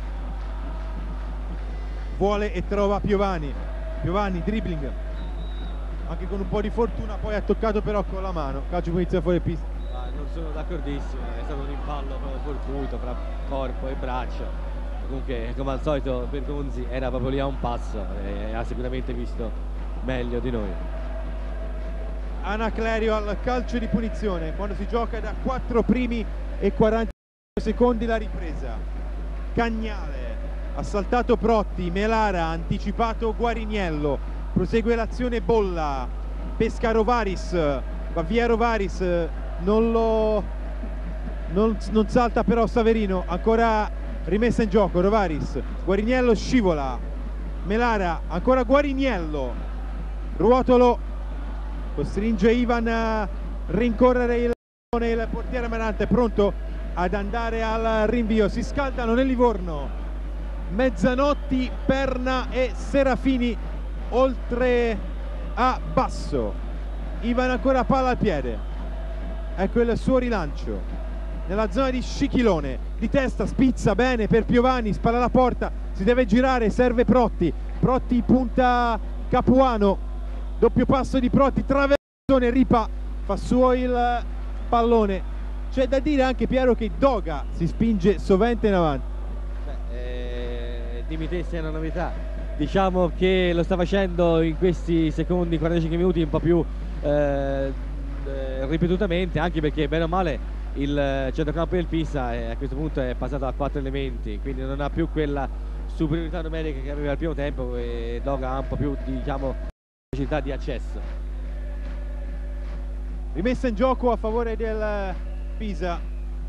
vuole e trova Piovani, dribbling anche con un po' di fortuna, poi ha toccato però con la mano, calcio punizione fuori pista. Non sono d'accordissimo, è stato un impallo proprio fortuito fra corpo e braccia. Comunque, come al solito, Bergonzi era proprio lì a un passo e ha sicuramente visto meglio di noi. Anaclerio al calcio di punizione quando si gioca da 4 primi e 40 secondi la ripresa. Cagnale ha saltato Protti, Melara ha anticipato Guariniello, prosegue l'azione Bolla, pesca Rovaris, va via Rovaris, non salta però Saverino, ancora rimessa in gioco Rovaris, Guariniello scivola, Melara, ancora Guariniello, Ruotolo costringe Ivan a rincorrere il portiere Amaranto, è pronto ad andare al rinvio. Si scaldano nel Livorno Mezzanotti, Perna e Serafini, oltre a Basso. Ivan ancora palla al piede, ecco il suo rilancio nella zona di Scichilone, di testa spizza bene per Piovani, spalla alla porta, si deve girare, serve Protti, Protti punta Capuano, doppio passo di Protti, traversone, Ripa fa suo il pallone. C'è da dire anche, Piero, che Doga si spinge sovente in avanti. Dimmi te se è una novità. Diciamo che lo sta facendo in questi secondi 45 minuti un po' più ripetutamente, anche perché bene o male il centrocampo del Pisa a questo punto è passato a 4 elementi, quindi non ha più quella superiorità numerica che aveva al primo tempo, e Doga ha un po' più, diciamo, facilità di accesso. Rimessa in gioco a favore del Pisa,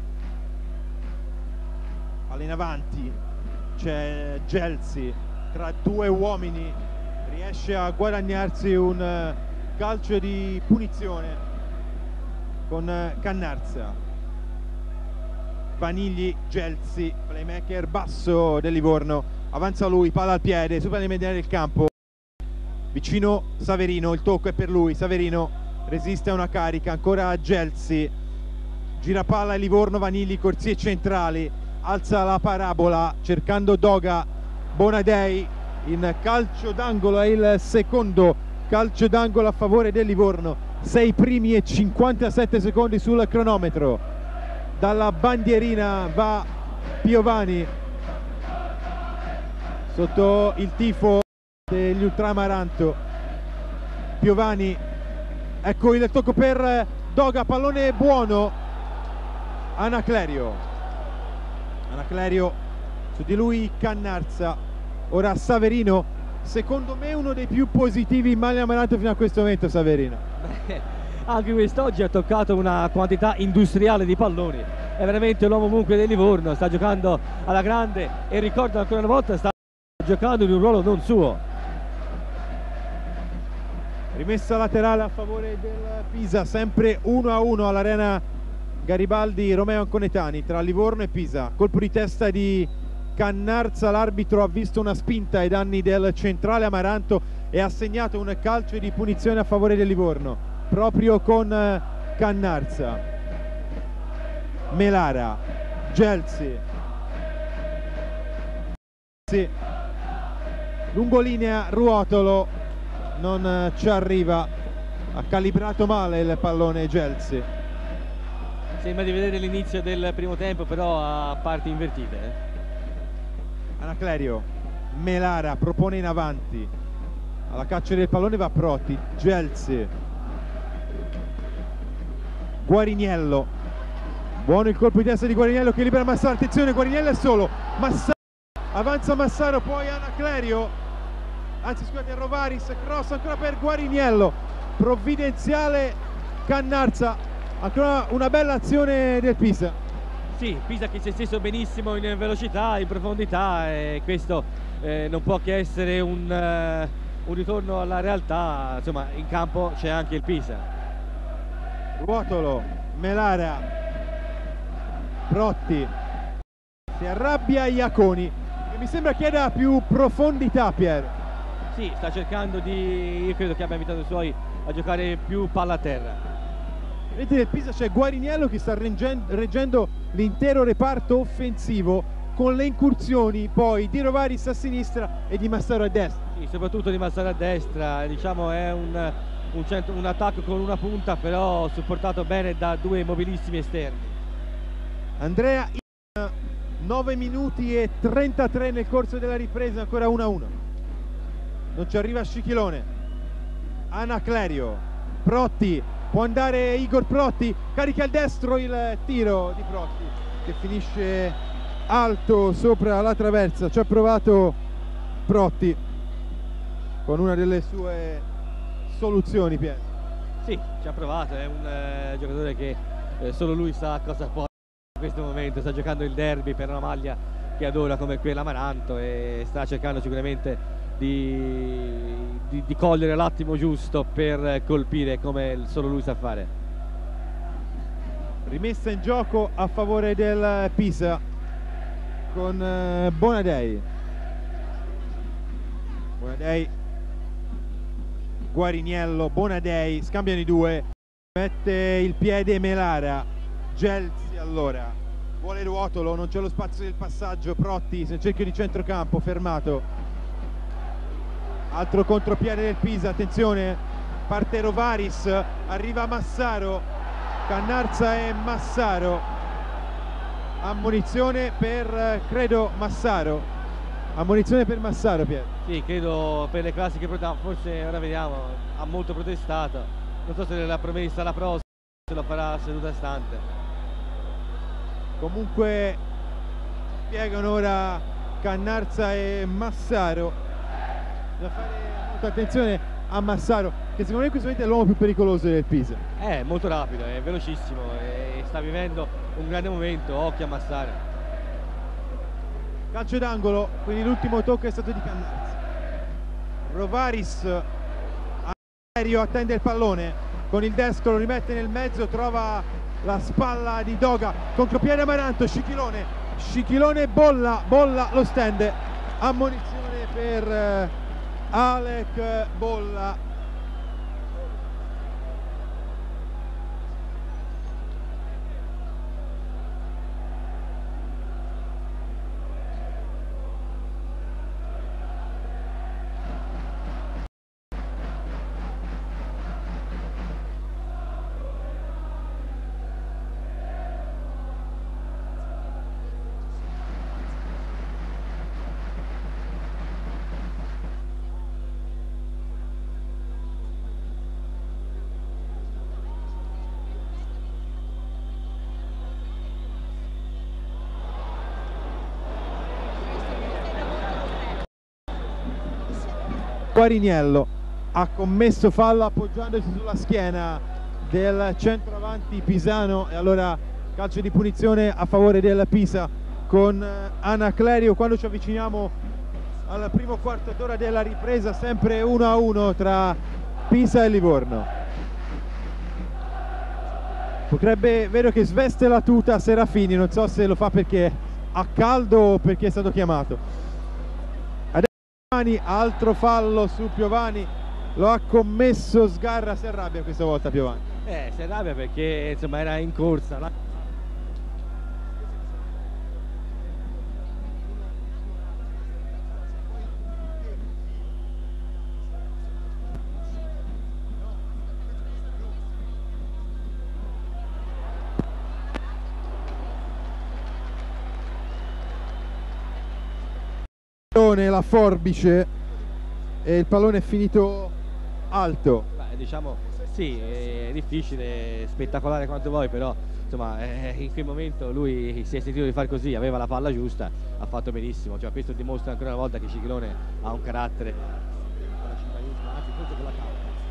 palla in avanti, c'è Gelsi tra due uomini, riesce a guadagnarsi un calcio di punizione con Cannarza. Vanigli, Gelsi, playmaker Basso del Livorno, avanza lui, palla al piede, supera le medie del campo, vicino Saverino, il tocco è per lui, Saverino resiste a una carica, ancora Gelsi, gira palla e Livorno, Vanigli, corsie centrali, alza la parabola cercando Doga, Bonadei in calcio d'angolo, è il secondo calcio d'angolo a favore del Livorno, 6 primi e 57 secondi sul cronometro. Dalla bandierina va Piovani sotto il tifo degli Ultramaranto. Piovani, ecco il tocco per Doga, pallone buono, Anaclerio, su di lui Cannarza, ora Saverino, secondo me uno dei più positivi in maglia Amaranto fino a questo momento. Saverino anche quest'oggi ha toccato una quantità industriale di palloni, è veramente l'uomo comunque del Livorno, sta giocando alla grande e ricordo ancora una volta sta giocando in un ruolo non suo. Rimessa laterale a favore del Pisa, sempre 1-1 all'Arena Garibaldi Romeo Anconetani tra Livorno e Pisa. Colpo di testa di Cannarza, l'arbitro ha visto una spinta ai danni del centrale Amaranto e ha segnato un calcio di punizione a favore del Livorno, proprio con Cannarza. Melara, Gelsi, lungolinea Ruotolo, non ci arriva, ha calibrato male il pallone Gelsi. Sembra di vedere l'inizio del primo tempo, però a parti invertite. Anaclerio, Melara propone in avanti, alla caccia del pallone va Protti, Gelsi, Guariniello, buono il colpo di testa di Guariniello che libera Massaro, attenzione Guariniello è solo, Massaro, avanza Massaro, poi Anaclerio, anzi scusate Rovaris, cross ancora per Guariniello, provvidenziale Cannarza, ancora una bella azione del Pisa. Sì, Pisa che si è steso benissimo in velocità, in profondità, e questo non può che essere un ritorno alla realtà. Insomma, in campo c'è anche il Pisa. Ruotolo, Melara, Protti, si arrabbia Iaconi, che mi sembra chieda più profondità, Piero. Sì, sta cercando di, io credo che abbia invitato i suoi a giocare più palla a terra. Vedete del Pisa c'è Guariniello che sta reggendo l'intero reparto offensivo con le incursioni poi di Rovaris a sinistra e di Massaro a destra. Sì, soprattutto di Massaro a destra, diciamo è un attacco con una punta, però supportato bene da due mobilissimi esterni. Andrea, 9 minuti e 33 nel corso della ripresa, ancora 1-1. Non ci arriva Scichilone. Anaclerio, Protti, può andare Igor Protti, carica al destro il tiro di Protti che finisce alto sopra la traversa. Ci ha provato Protti con una delle sue soluzioni, Piero. Sì, ci ha provato, è un giocatore che solo lui sa cosa può in questo momento, sta giocando il derby per una maglia che adora come quella Amaranto e sta cercando sicuramente di cogliere l'attimo giusto per colpire come solo lui sa fare. Rimessa in gioco a favore del Pisa con Bonadei. Bonadei, Guariniello, Bonadei, scambiano i due, mette il piede Melara, Gelsi allora, vuole Ruotolo, non c'è lo spazio del passaggio, Protti nel cerchio di centrocampo, fermato, altro contropiede del Pisa, attenzione, parte Rovaris, arriva Massaro, Cannarza e Massaro, ammonizione per credo Massaro, ammonizione per Massaro, Piero. Sì, credo per le classiche proteste, forse ora vediamo, ha molto protestato, non so se l'ha promessa la prossima, se lo farà seduta stante. Comunque spiegano ora Cannarza e Massaro, da fare molta attenzione a Massaro, che secondo me in questo momento è l'uomo più pericoloso del Pisa. È molto rapido, è velocissimo e sta vivendo un grande momento, occhio a Massaro. Calcio d'angolo, quindi l'ultimo tocco è stato di Cannarza. Rovaris aereo, attende il pallone, con il destro lo rimette nel mezzo, trova la spalla di Doga, contropiede Amaranto, Scichilone bolla lo stende, ammonizione per Alec Bolla. Guariniello ha commesso fallo appoggiandosi sulla schiena del centroavanti pisano e allora calcio di punizione a favore del Pisa con Anaclerio. Quando ci avviciniamo al primo quarto d'ora della ripresa, sempre 1-1 tra Pisa e Livorno. Potrebbe, vedo che sveste la tuta Serafini, non so se lo fa perché ha caldo o perché è stato chiamato. Altro fallo su Piovani, lo ha commesso Sgarra, si arrabbia questa volta Piovani. Si arrabbia perché insomma era in corsa. La forbice e il pallone è finito alto. Beh, diciamo sì, è difficile, spettacolare quanto vuoi, però insomma in quel momento lui si è sentito di far così, aveva la palla giusta, ha fatto benissimo, cioè, questo dimostra ancora una volta che Scichilone ha un carattere, anzi forse con la calma.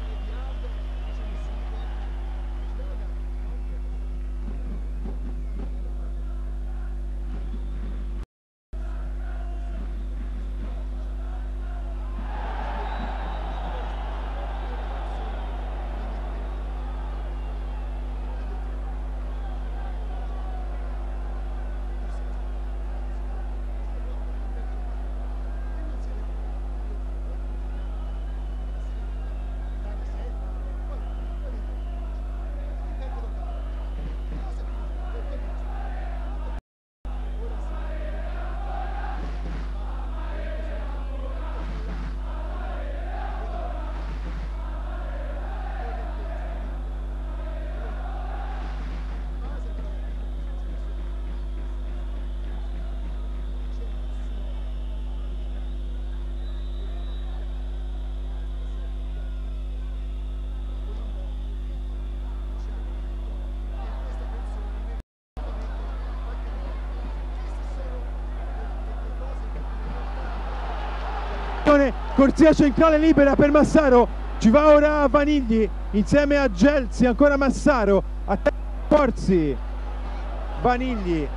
Corsia centrale libera per Massaro, ci va ora Vanigli insieme a Gelsi, ancora Massaro, a Forzi, Vanigli,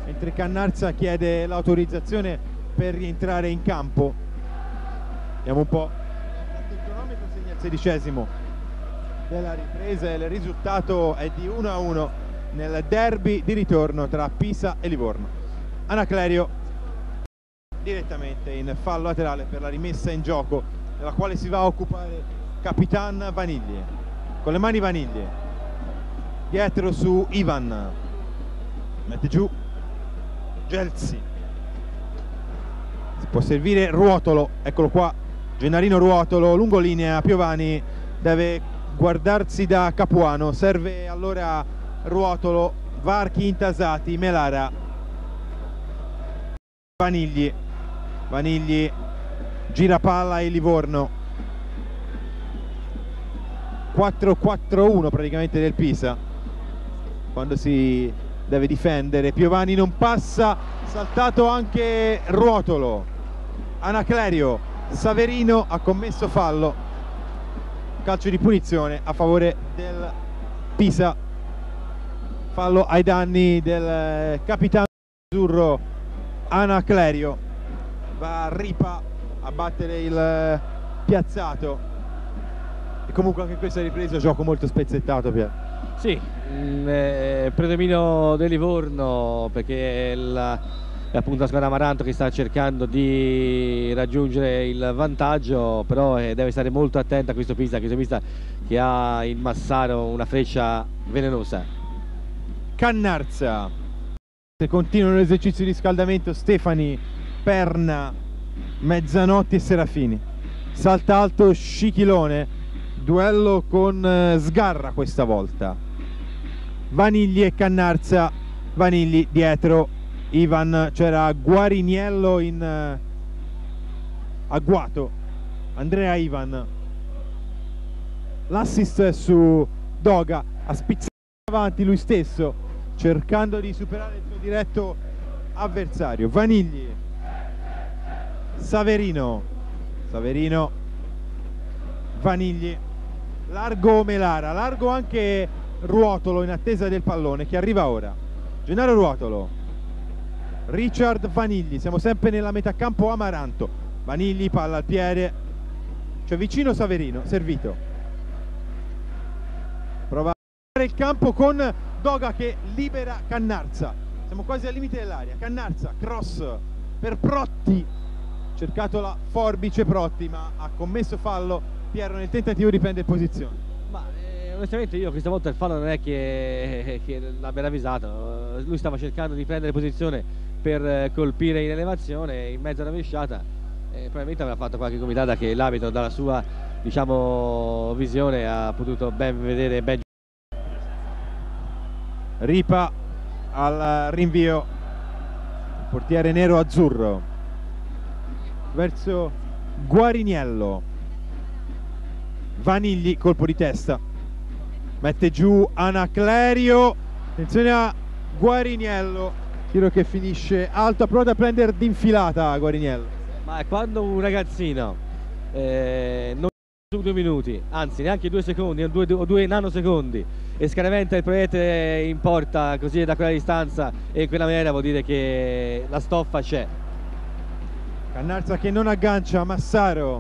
mentre Cannarsa chiede l'autorizzazione per rientrare in campo. Vediamo un po'. Il cronometro segna il 16° della ripresa e il risultato è di 1-1 nel derby di ritorno tra Pisa e Livorno. Anaclerio direttamente in fallo laterale per la rimessa in gioco, della quale si va a occupare Capitan Vanigli. Con le mani Vanigli dietro su Ivan, mette giù Gelsi, si può servire Ruotolo, eccolo qua, Gennarino Ruotolo, lungolinea, Piovani deve guardarsi da Capuano, serve allora Ruotolo, varchi intasati, Melara, Vanigli, gira palla e Livorno, 4-4-1 praticamente del Pisa quando si deve difendere. Piovani non passa, saltato anche Ruotolo, Anaclerio, Saverino ha commesso fallo, calcio di punizione a favore del Pisa, fallo ai danni del capitano azzurro Anaclerio. Va Ripa a battere il piazzato e comunque anche in questa ripresa gioco molto spezzettato, Pier. Sì, predominio del Livorno, perché è appunto la squadra Amaranto che sta cercando di raggiungere il vantaggio, però deve stare molto attenta a questo Pisa che ha in Massaro una freccia velenosa. Cannarsa, se continuano l'esercizio di riscaldamento Stefani, Perna, Mezzanotti e Serafini, salta alto Scichilone, duello con Sgarra questa volta, Vanigli e Cannarsa, Vanigli dietro Ivan, c'era Guariniello in agguato, Andrea Ivan, l'assist su Doga, ha spizzato avanti lui stesso cercando di superare il suo diretto avversario. Vanigli, Saverino, Vanigli, largo Melara, largo anche Ruotolo in attesa del pallone che arriva ora. Gennaro Ruotolo, Richard Vanigli, siamo sempre nella metà campo Amaranto, Vanigli, palla al piede, cioè vicino Saverino, servito, prova a fare il campo con Doga che libera Cannarsa, siamo quasi al limite dell'area. Cannarsa, cross per Protti, cercato la forbice Protti ma ha commesso fallo Piero nel tentativo di prendere posizione. Ma onestamente io questa volta il fallo non è che l'abbia ravvisato, lui stava cercando di prendere posizione per colpire in elevazione in mezzo alla rovesciata, probabilmente aveva fatto qualche gomitata che l'arbitro dalla sua, diciamo, visione ha potuto ben vedere, ben. Ripa al rinvio, il portiere nero-azzurro verso Guariniello, Vanigli, colpo di testa, mette giù Anaclerio, attenzione a Guariniello, tiro che finisce alto, ha provato a prendere d'infilata Guariniello. Ma quando un ragazzino non su 2 minuti, anzi neanche 2 secondi o 2 nanosecondi, e scaraventa il proiettile in porta così da quella distanza e in quella maniera, vuol dire che la stoffa c'è. Cannarsa che non aggancia, Massaro,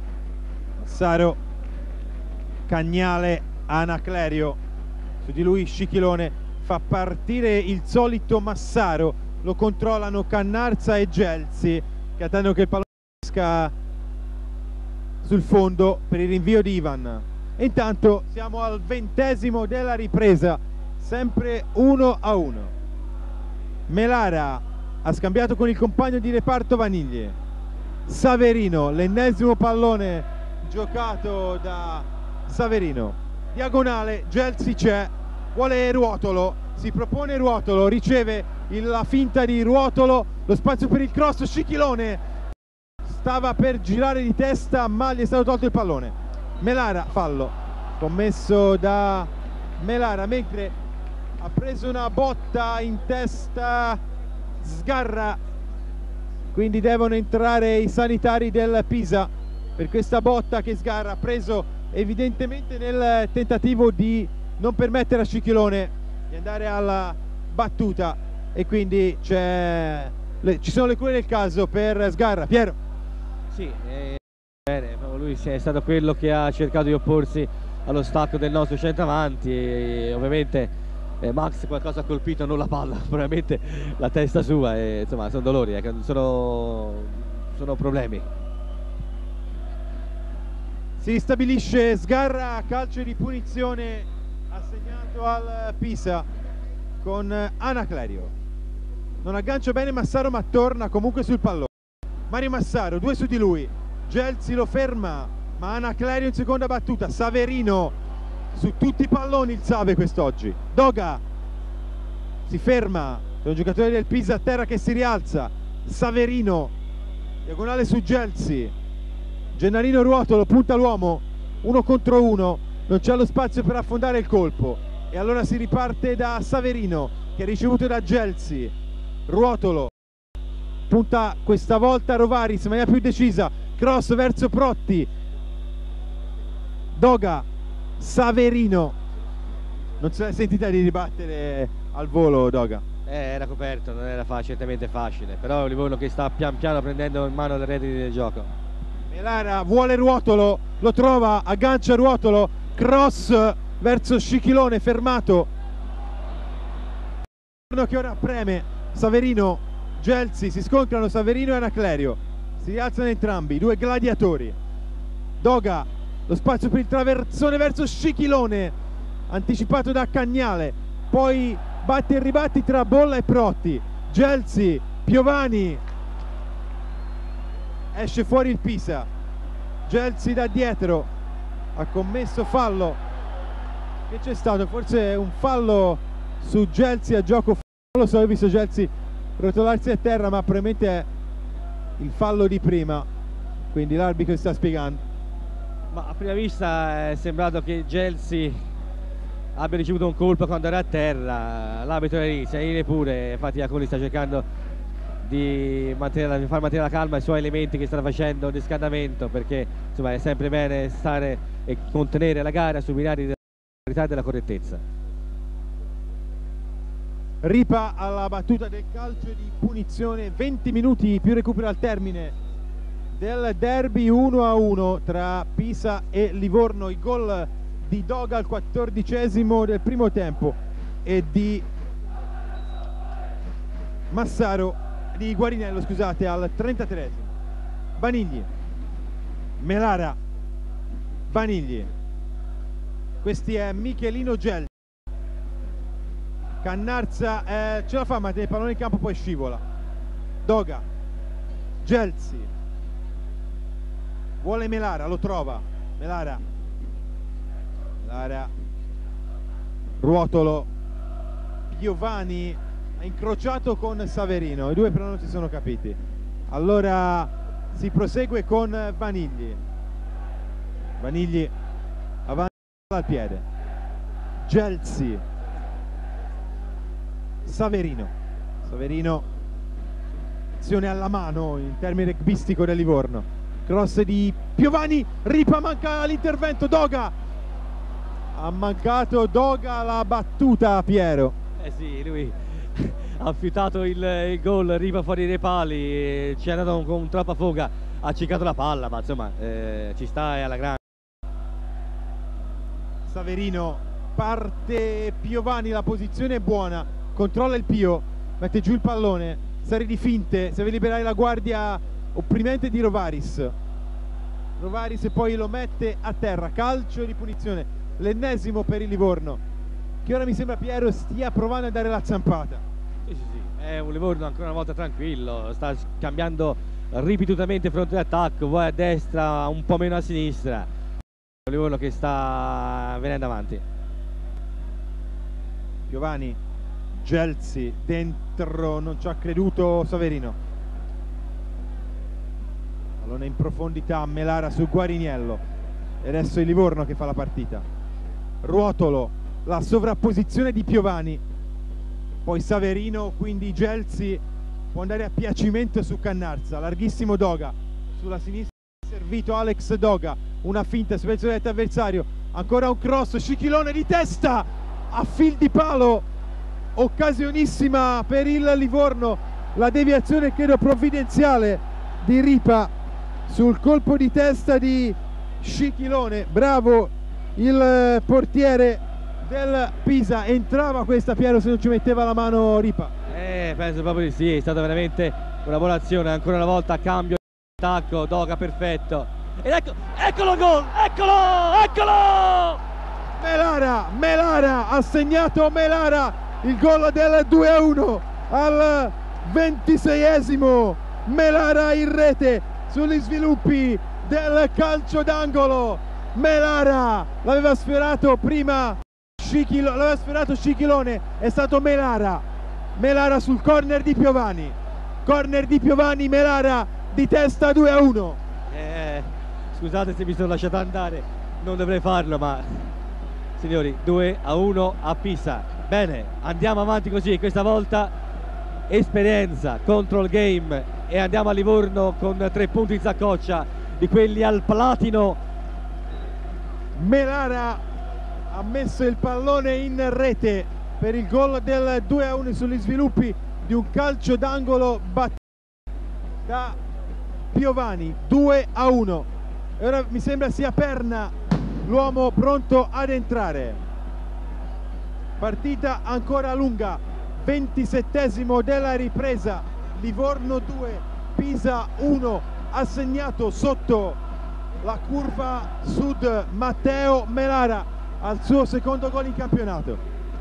Cagnale, Anaclerio, su di lui Scichilone, fa partire il solito Massaro, lo controllano Cannarsa e Gelsi che attendono che il pallone esca sul fondo per il rinvio di Ivan. E intanto siamo al 20° della ripresa, sempre 1-1. Melara ha scambiato con il compagno di reparto Vanigli. Saverino, l'ennesimo pallone giocato da Saverino, diagonale, Gelsi c'è, vuole Ruotolo, si propone Ruotolo, riceve la finta di Ruotolo, lo spazio per il cross, Scichilone stava per girare di testa ma gli è stato tolto il pallone. Melara, fallo commesso da Melara, mentre ha preso una botta in testa Sgarra, quindi devono entrare i sanitari del Pisa per questa botta che Sgarra ha preso evidentemente nel tentativo di non permettere a Scichilone di andare alla battuta. e quindi ci sono le cure del caso per Sgarra. Piero. Sì, bene, lui è stato quello che ha cercato di opporsi allo stacco del nostro centravanti e ovviamente Max qualcosa ha colpito, non la palla, probabilmente la testa sua, e insomma sono dolori, sono problemi. Si stabilisce Sgarra, calcio di punizione assegnato al Pisa con Anaclerio. Non aggancia bene Massaro ma torna comunque sul pallone. Mario Massaro, 2 su di lui, Gelsi lo ferma, ma Anaclerio in seconda battuta. Saverino su tutti i palloni, il Save quest'oggi. Doga si ferma, c'è un giocatore del Pisa a terra che si rialza. Saverino, diagonale su Gelsi, Gennarino Ruotolo punta l'uomo, 1 contro 1, non c'è lo spazio per affondare il colpo e allora si riparte da Saverino che ha ricevuto da Gelsi. Ruotolo punta questa volta Rovaris in maniera più decisa, cross verso Protti. Doga, Saverino, non se l'è sentita di ribattere al volo Doga. Era coperto, non era certamente facile, però è un Livorno che sta pian piano prendendo in mano le redini del gioco. Melara vuole Ruotolo, lo trova, aggancia Ruotolo, cross verso Scichilone, fermato. Che ora preme Saverino, Gelsi, si scontrano Saverino e Anaclerio, si rialzano entrambi, 2 gladiatori. Doga, lo spazio per il traversone verso Scichilone, anticipato da Cagnale, poi batte e ribatti tra Bolla e Protti. Gelsi, Piovani, esce fuori il Pisa. Gelsi da dietro ha commesso fallo. Che c'è stato? Forse un fallo su Gelsi a gioco. Non lo so, ho visto Gelsi rotolarsi a terra, ma probabilmente è il fallo di prima, quindi l'arbitro sta spiegando. Ma a prima vista è sembrato che Gelsi abbia ricevuto un colpo quando era a terra. L'arbitro è lì, sei lì pure, infatti Iacoli sta cercando di far mantenere la calma ai suoi elementi che stanno facendo di scaldamento, perché insomma è sempre bene stare e contenere la gara sui binari della qualità e della correttezza. Ripa alla battuta del calcio di punizione, 20 minuti più recupero al termine del derby 1-1 tra Pisa e Livorno. Il gol di Doga al 14° del primo tempo e di di Guarinello, scusate, al 33°. Banigli, Melara, Banigli, questi è Michelino Gelsi. Cannarza ce la fa, ma il pallone in campo poi scivola. Doga, Gelsi, vuole Melara, lo trova. Melara, Ruotolo, Piovani ha incrociato con Saverino, i due però non si sono capiti. Allora si prosegue con Vanigli avanti al piede. Gelsi, Saverino, azione alla mano in termini rugbistico del Livorno. Cross di Piovani, Ripa, manca l'intervento. Doga, ha mancato Doga la battuta, Piero. Sì, lui ha fiutato il gol, Ripa fuori dai pali, ci è andato con troppa foga, ha ciccato la palla, ma insomma ci sta, è alla grande. Saverino, parte Piovani, la posizione è buona, controlla il Pio, mette giù il pallone, serie di finte, si deve liberare la guardia opprimente di Rovaris e poi lo mette a terra. Calcio di punizione, l'ennesimo per il Livorno, che ora mi sembra, Piero, stia provando a dare la zampata. Sì, è un Livorno ancora una volta tranquillo, sta cambiando ripetutamente fronte d'attacco, vuoi a destra, un po' meno a sinistra. Un Livorno che sta venendo avanti. Piovani, Gelsi dentro, non ci ha creduto Saverino. Pallone in profondità, Melara su Guariniello e adesso il Livorno che fa la partita. Ruotolo, la sovrapposizione di Piovani, poi Saverino, quindi Gelsi può andare a piacimento su Cannarza. Larghissimo Doga, sulla sinistra servito Alex Doga, una finta sul pezzo avversario, ancora un cross, Scichilone di testa a fil di palo, occasionissima per il Livorno, la deviazione credo provvidenziale di Ripa sul colpo di testa di Scichilone. Bravo il portiere del Pisa, entrava questa, Piero, se non ci metteva la mano Ripa. Penso proprio di sì, è stata veramente una buona azione, ancora una volta cambio di attacco, Doga perfetto, ed eccolo il gol, eccolo! Melara, ha segnato Melara il gol del 2-1 al 26esimo, Melara in rete sugli sviluppi del calcio d'angolo. Melara l'aveva sfiorato prima Scichilone, è stato Melara sul corner di Piovani, Melara di testa 2-1. Scusate se mi sono lasciato andare, non dovrei farlo, ma signori, 2-1 a Pisa. Bene, andiamo avanti così, questa volta esperienza, control game, e andiamo a Livorno con 3 punti in saccoccia di quelli al platino. Melara ha messo il pallone in rete per il gol del 2-1 sugli sviluppi di un calcio d'angolo battuto da Piovani. 2-1, e ora mi sembra sia Perna l'uomo pronto ad entrare. Partita ancora lunga, 27esimo della ripresa, Livorno 2 Pisa 1, ha segnato sotto la curva sud Matteo Melara al suo secondo gol in campionato.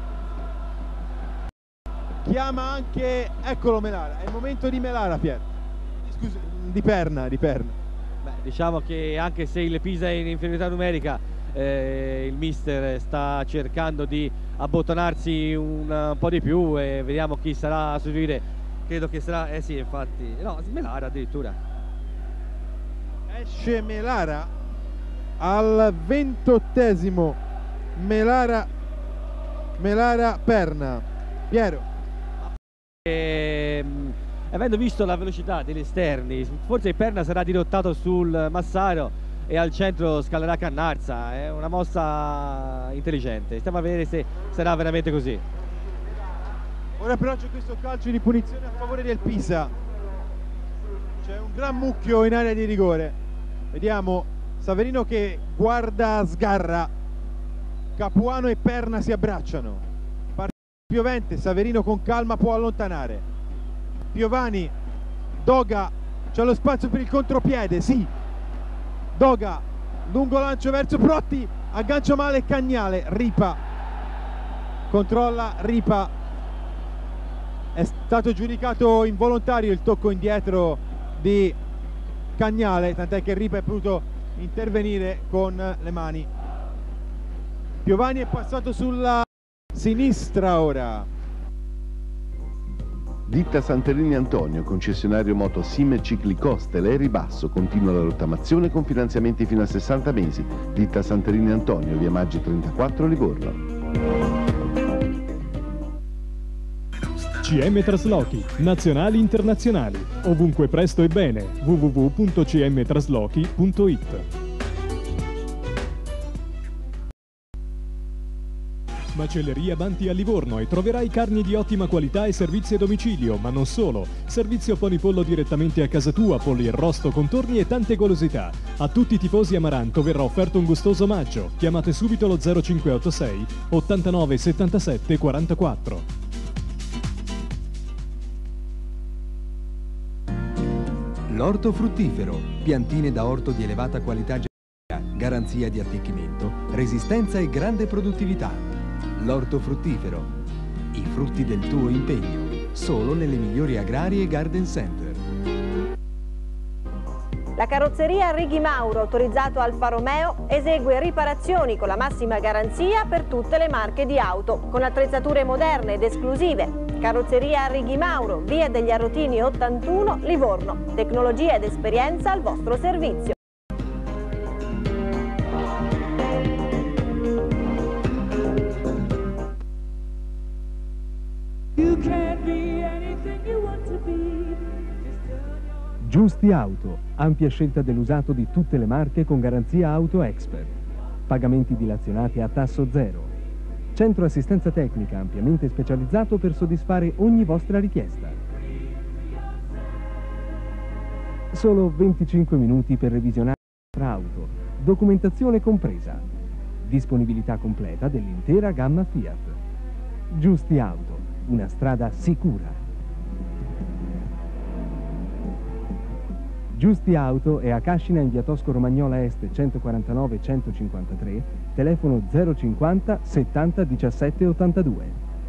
Chiama anche, eccolo Melara, è il momento di Melara, Pier. Scusi, di Perna. Beh, diciamo che anche se il Pisa è in inferiorità numerica, il mister sta cercando di abbottonarsi un po' di più, e vediamo chi sarà a sostituire. Credo che sarà, sì, infatti, no, Melara addirittura. Esce Melara al 28esimo, Melara Perna. Piero, avendo visto la velocità degli esterni, forse il Perna sarà dirottato sul Massaro e al centro scalerà Cannarza. È una mossa intelligente, stiamo a vedere se sarà veramente così. Ora però c'è questo calcio di punizione a favore del Pisa, c'è un gran mucchio in area di rigore, vediamo Saverino che guarda Sgarra, Capuano e Perna si abbracciano, partita piovente, Saverino con calma può allontanare, Piovani, Doga, c'è lo spazio per il contropiede, sì, Doga, lungo lancio verso Protti, aggancia male Cagnale, Ripa, controlla Ripa, è stato giudicato involontario il tocco indietro di Cagnale, tant'è che Ripa è potuto intervenire con le mani. Piovani è passato sulla sinistra ora. Ditta Santerini Antonio, concessionario moto Sim Ciclicoste, e Ribasso, continua la rottamazione con finanziamenti fino a 60 mesi. Ditta Santerini Antonio, via Maggi 34, Livorno. CM Traslochi, nazionali internazionali, ovunque presto e bene, www.cmtraslochi.it. Macelleria Banti a Livorno, e troverai carni di ottima qualità e servizi a domicilio, ma non solo. Servizio Ponipollo direttamente a casa tua, polli arrosto, contorni e tante golosità. A tutti i tifosi Amaranto verrà offerto un gustoso omaggio. Chiamate subito lo 0586 89 77 44. L'orto fruttifero, piantine da orto di elevata qualità genetica, garanzia di arricchimento, resistenza e grande produttività. L'orto fruttifero, i frutti del tuo impegno, solo nelle migliori agrari e garden center. La carrozzeria Righi Mauro, autorizzato Alfa Romeo, esegue riparazioni con la massima garanzia per tutte le marche di auto, con attrezzature moderne ed esclusive. Carrozzeria Righi Mauro, via degli Arrotini 81, Livorno. Tecnologia ed esperienza al vostro servizio. Giusti Auto, ampia scelta dell'usato di tutte le marche con garanzia Auto Expert. Pagamenti dilazionati a tasso zero. Centro assistenza tecnica ampiamente specializzato per soddisfare ogni vostra richiesta. Solo 25 minuti per revisionare la vostra auto, documentazione compresa. Disponibilità completa dell'intera gamma Fiat. Giusti Auto, una strada sicura. Giusti Auto è a Cascina in via Tosco Romagnola Est 149 153, telefono 050 70 17 82.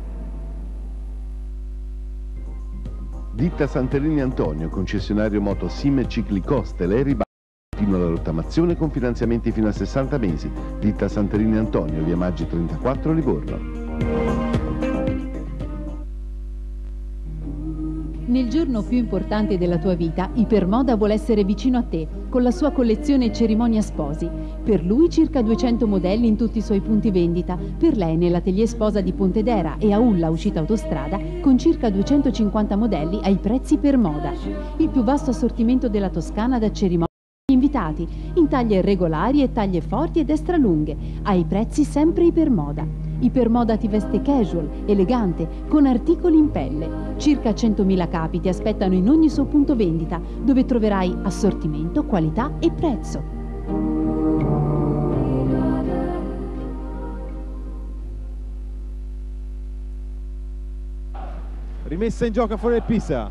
Ditta Santerini Antonio, concessionario moto Sim e Ciclicoste, Leri continua la rottamazione con finanziamenti fino a 60 mesi. Ditta Santerini Antonio, via Maggi 34, Livorno. Nel giorno più importante della tua vita, Ipermoda vuole essere vicino a te con la sua collezione Cerimonia Sposi. Per lui circa 200 modelli in tutti i suoi punti vendita, per lei nell'atelier Sposa di Pontedera e a Ulla uscita autostrada con circa 250 modelli ai prezzi Ipermoda. Il più vasto assortimento della Toscana da cerimonia invitati, in taglie regolari e taglie forti ed extra lunghe, ai prezzi sempre Ipermoda. Ipermoda ti veste casual, elegante, con articoli in pelle. Circa 100.000 capi ti aspettano in ogni suo punto vendita, dove troverai assortimento, qualità e prezzo. Rimessa in gioco a fuori del Pisa.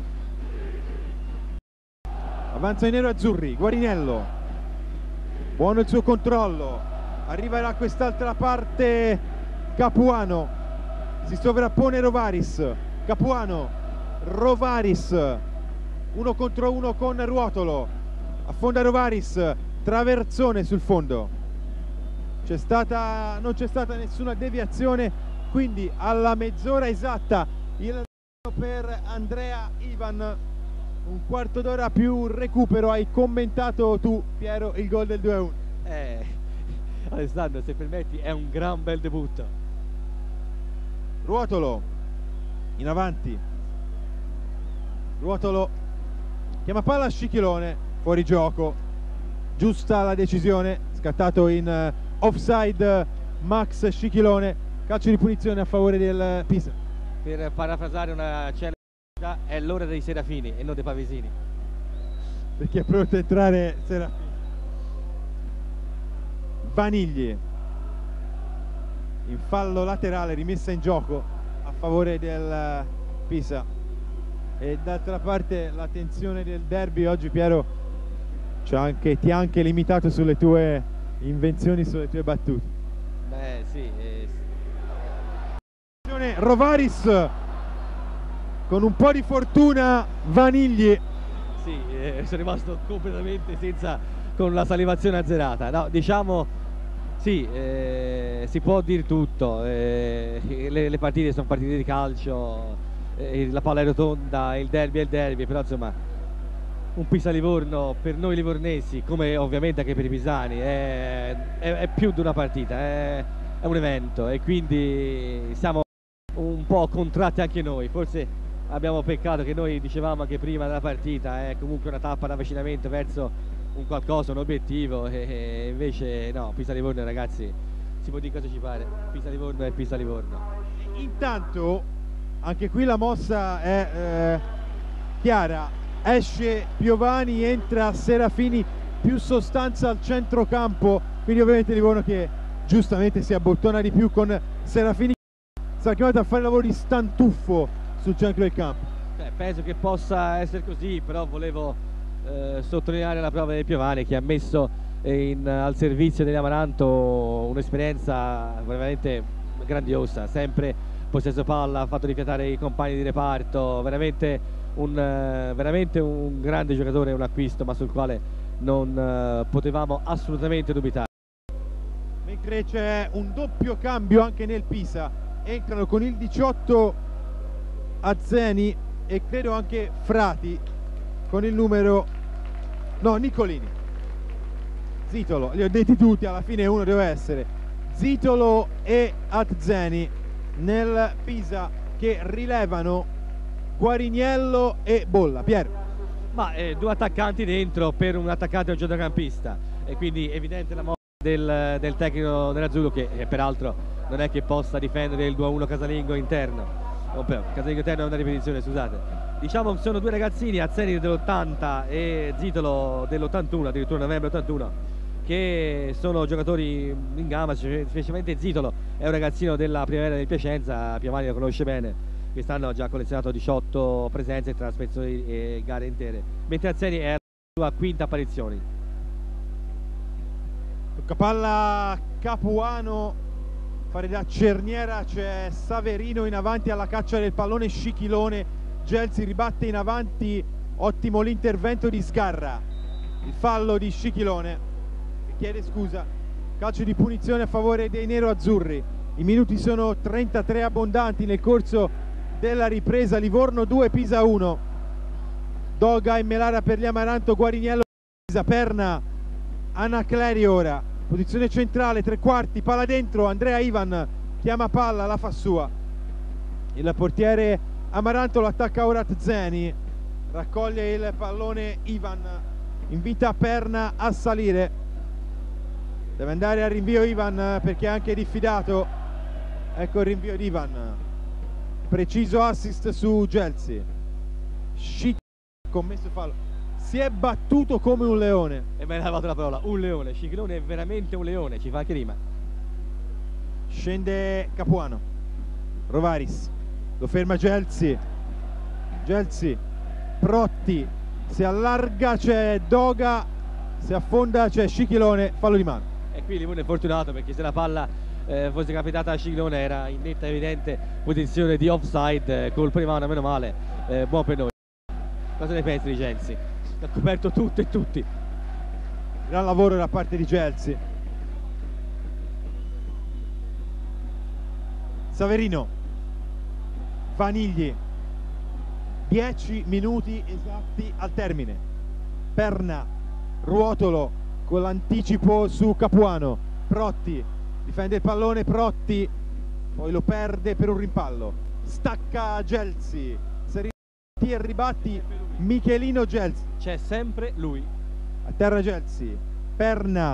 Avanza i nero-azzurri, Guariniello. Buono il suo controllo. Arriva da quest'altra parte Capuano, si sovrappone Rovaris, Capuano, Rovaris, 1 contro 1 con Ruotolo, affonda Rovaris, traversone sul fondo, non c'è stata nessuna deviazione, quindi alla mezz'ora esatta il per Andrea Ivan, un quarto d'ora più recupero. Hai commentato tu, Piero, il gol del 2-1. Alessandro, se permetti, è un gran bel debutto. Ruotolo in avanti, Ruotolo chiama palla a Scichilone, fuori gioco, giusta la decisione, scattato in offside Max Scichilone, calcio di punizione a favore del Pisa. Per parafrasare una celebre, è l'ora dei Serafini e non dei Pavesini, perché è pronto a entrare Serafini. Vanigli in fallo laterale, rimessa in gioco a favore del Pisa. E d'altra parte l'attenzione del derby oggi, Piero, ti ha anche limitato sulle tue invenzioni, sulle tue battute. Beh sì, Rovaris con un po' di fortuna, Vanigli. Sì, sono rimasto completamente con la salivazione azzerata. No, diciamo sì, si può dire tutto, le partite sono partite di calcio, la palla è rotonda, il derby è il derby, però insomma un Pisa-Livorno per noi livornesi, come ovviamente anche per i pisani, è più di una partita, è un evento, e quindi siamo un po' contratti anche noi. Forse abbiamo peccato che noi dicevamo anche prima della partita, è comunque una tappa d'avvicinamento verso un qualcosa, un obiettivo, e invece no, Pisa-Livorno, ragazzi, si può dire cosa ci pare, Pisa-Livorno è Pisa-Livorno. Intanto anche qui la mossa è chiara, esce Piovani, entra Serafini, più sostanza al centrocampo, quindi ovviamente Livorno che giustamente si abbottona di più con Serafini, sarà chiamato a fare lavoro di stantuffo sul centro del campo. Penso che possa essere così, però volevo sottolineare la prova di Piovani, che ha messo al servizio dell'Amaranto un'esperienza veramente grandiosa, sempre possesso palla, ha fatto rifiatare i compagni di reparto, veramente un grande giocatore, un acquisto, ma sul quale non potevamo assolutamente dubitare. Mentre c'è un doppio cambio anche nel Pisa, entrano con il 18 Azzeni e credo anche Frati con il numero Nicolini, Zitolo, li ho detti tutti, alla fine uno deve essere Zitolo e Azzeni nel Pisa, che rilevano Guariniello e Bolla. Piero. Ma due attaccanti dentro per un attaccante e un centrocampista, e quindi evidente la mossa del tecnico nell'azzurro, che peraltro non è che possa difendere il 2-1 casalingo interno. Casalingo interno è una ripetizione, scusate. Diciamo che sono due ragazzini, Azzeni dell'80 e Zitolo dell'81, addirittura novembre 81, che sono giocatori in gamma, specialmente Zitolo è un ragazzino della Primavera del Piacenza, Piovani lo conosce bene, quest'anno ha già collezionato 18 presenze tra spezzoni e gare intere, mentre Azzeni è la sua quinta apparizione. Tocca palla Capuano, fare da cerniera, c'è Saverino in avanti alla caccia del pallone, Scichilone, Gelsi ribatte in avanti, ottimo l'intervento di Sgarra, il fallo di Scichilone che chiede scusa, calcio di punizione a favore dei nero-azzurri. I minuti sono 33 abbondanti nel corso della ripresa. Livorno 2, Pisa 1. Doga e Melara per gli Amaranto, Guariniello Pisa, Perna, Anacleri ora, posizione centrale, tre quarti, palla dentro, Andrea Ivan chiama palla, la fa sua. Il portiere Amaranto lo attacca ora Tzeni, raccoglie il pallone Ivan, invita Perna a salire, deve andare al rinvio Ivan perché è anche diffidato. Ecco il rinvio di Ivan, preciso assist su Gelsi. Commesso fallo, si è battuto come un leone. E me ne ha lavato la parola, un leone. Scichilone è veramente un leone, ci fa anche rima. Scende Capuano, Rovaris, lo ferma Gelsi, Gelsi, Protti, si allarga, c'è Doga, si affonda, c'è Scichilone, fallo di mano. E qui Livorno è fortunato perché se la palla fosse capitata a Scichilone era in netta evidente posizione di offside, colpo di mano, meno male, buon per noi. Cosa ne pensi di Gelsi? Ha coperto tutto e tutti. Gran lavoro da parte di Gelsi. Saverino, Vanigli, 10 minuti esatti al termine. Perna, Ruotolo con l'anticipo su Capuano, Protti difende il pallone, Protti poi lo perde per un rimpallo, stacca Gelsi, e ribatti Michelino Gelsi, c'è sempre lui a terra. Gelsi, Perna,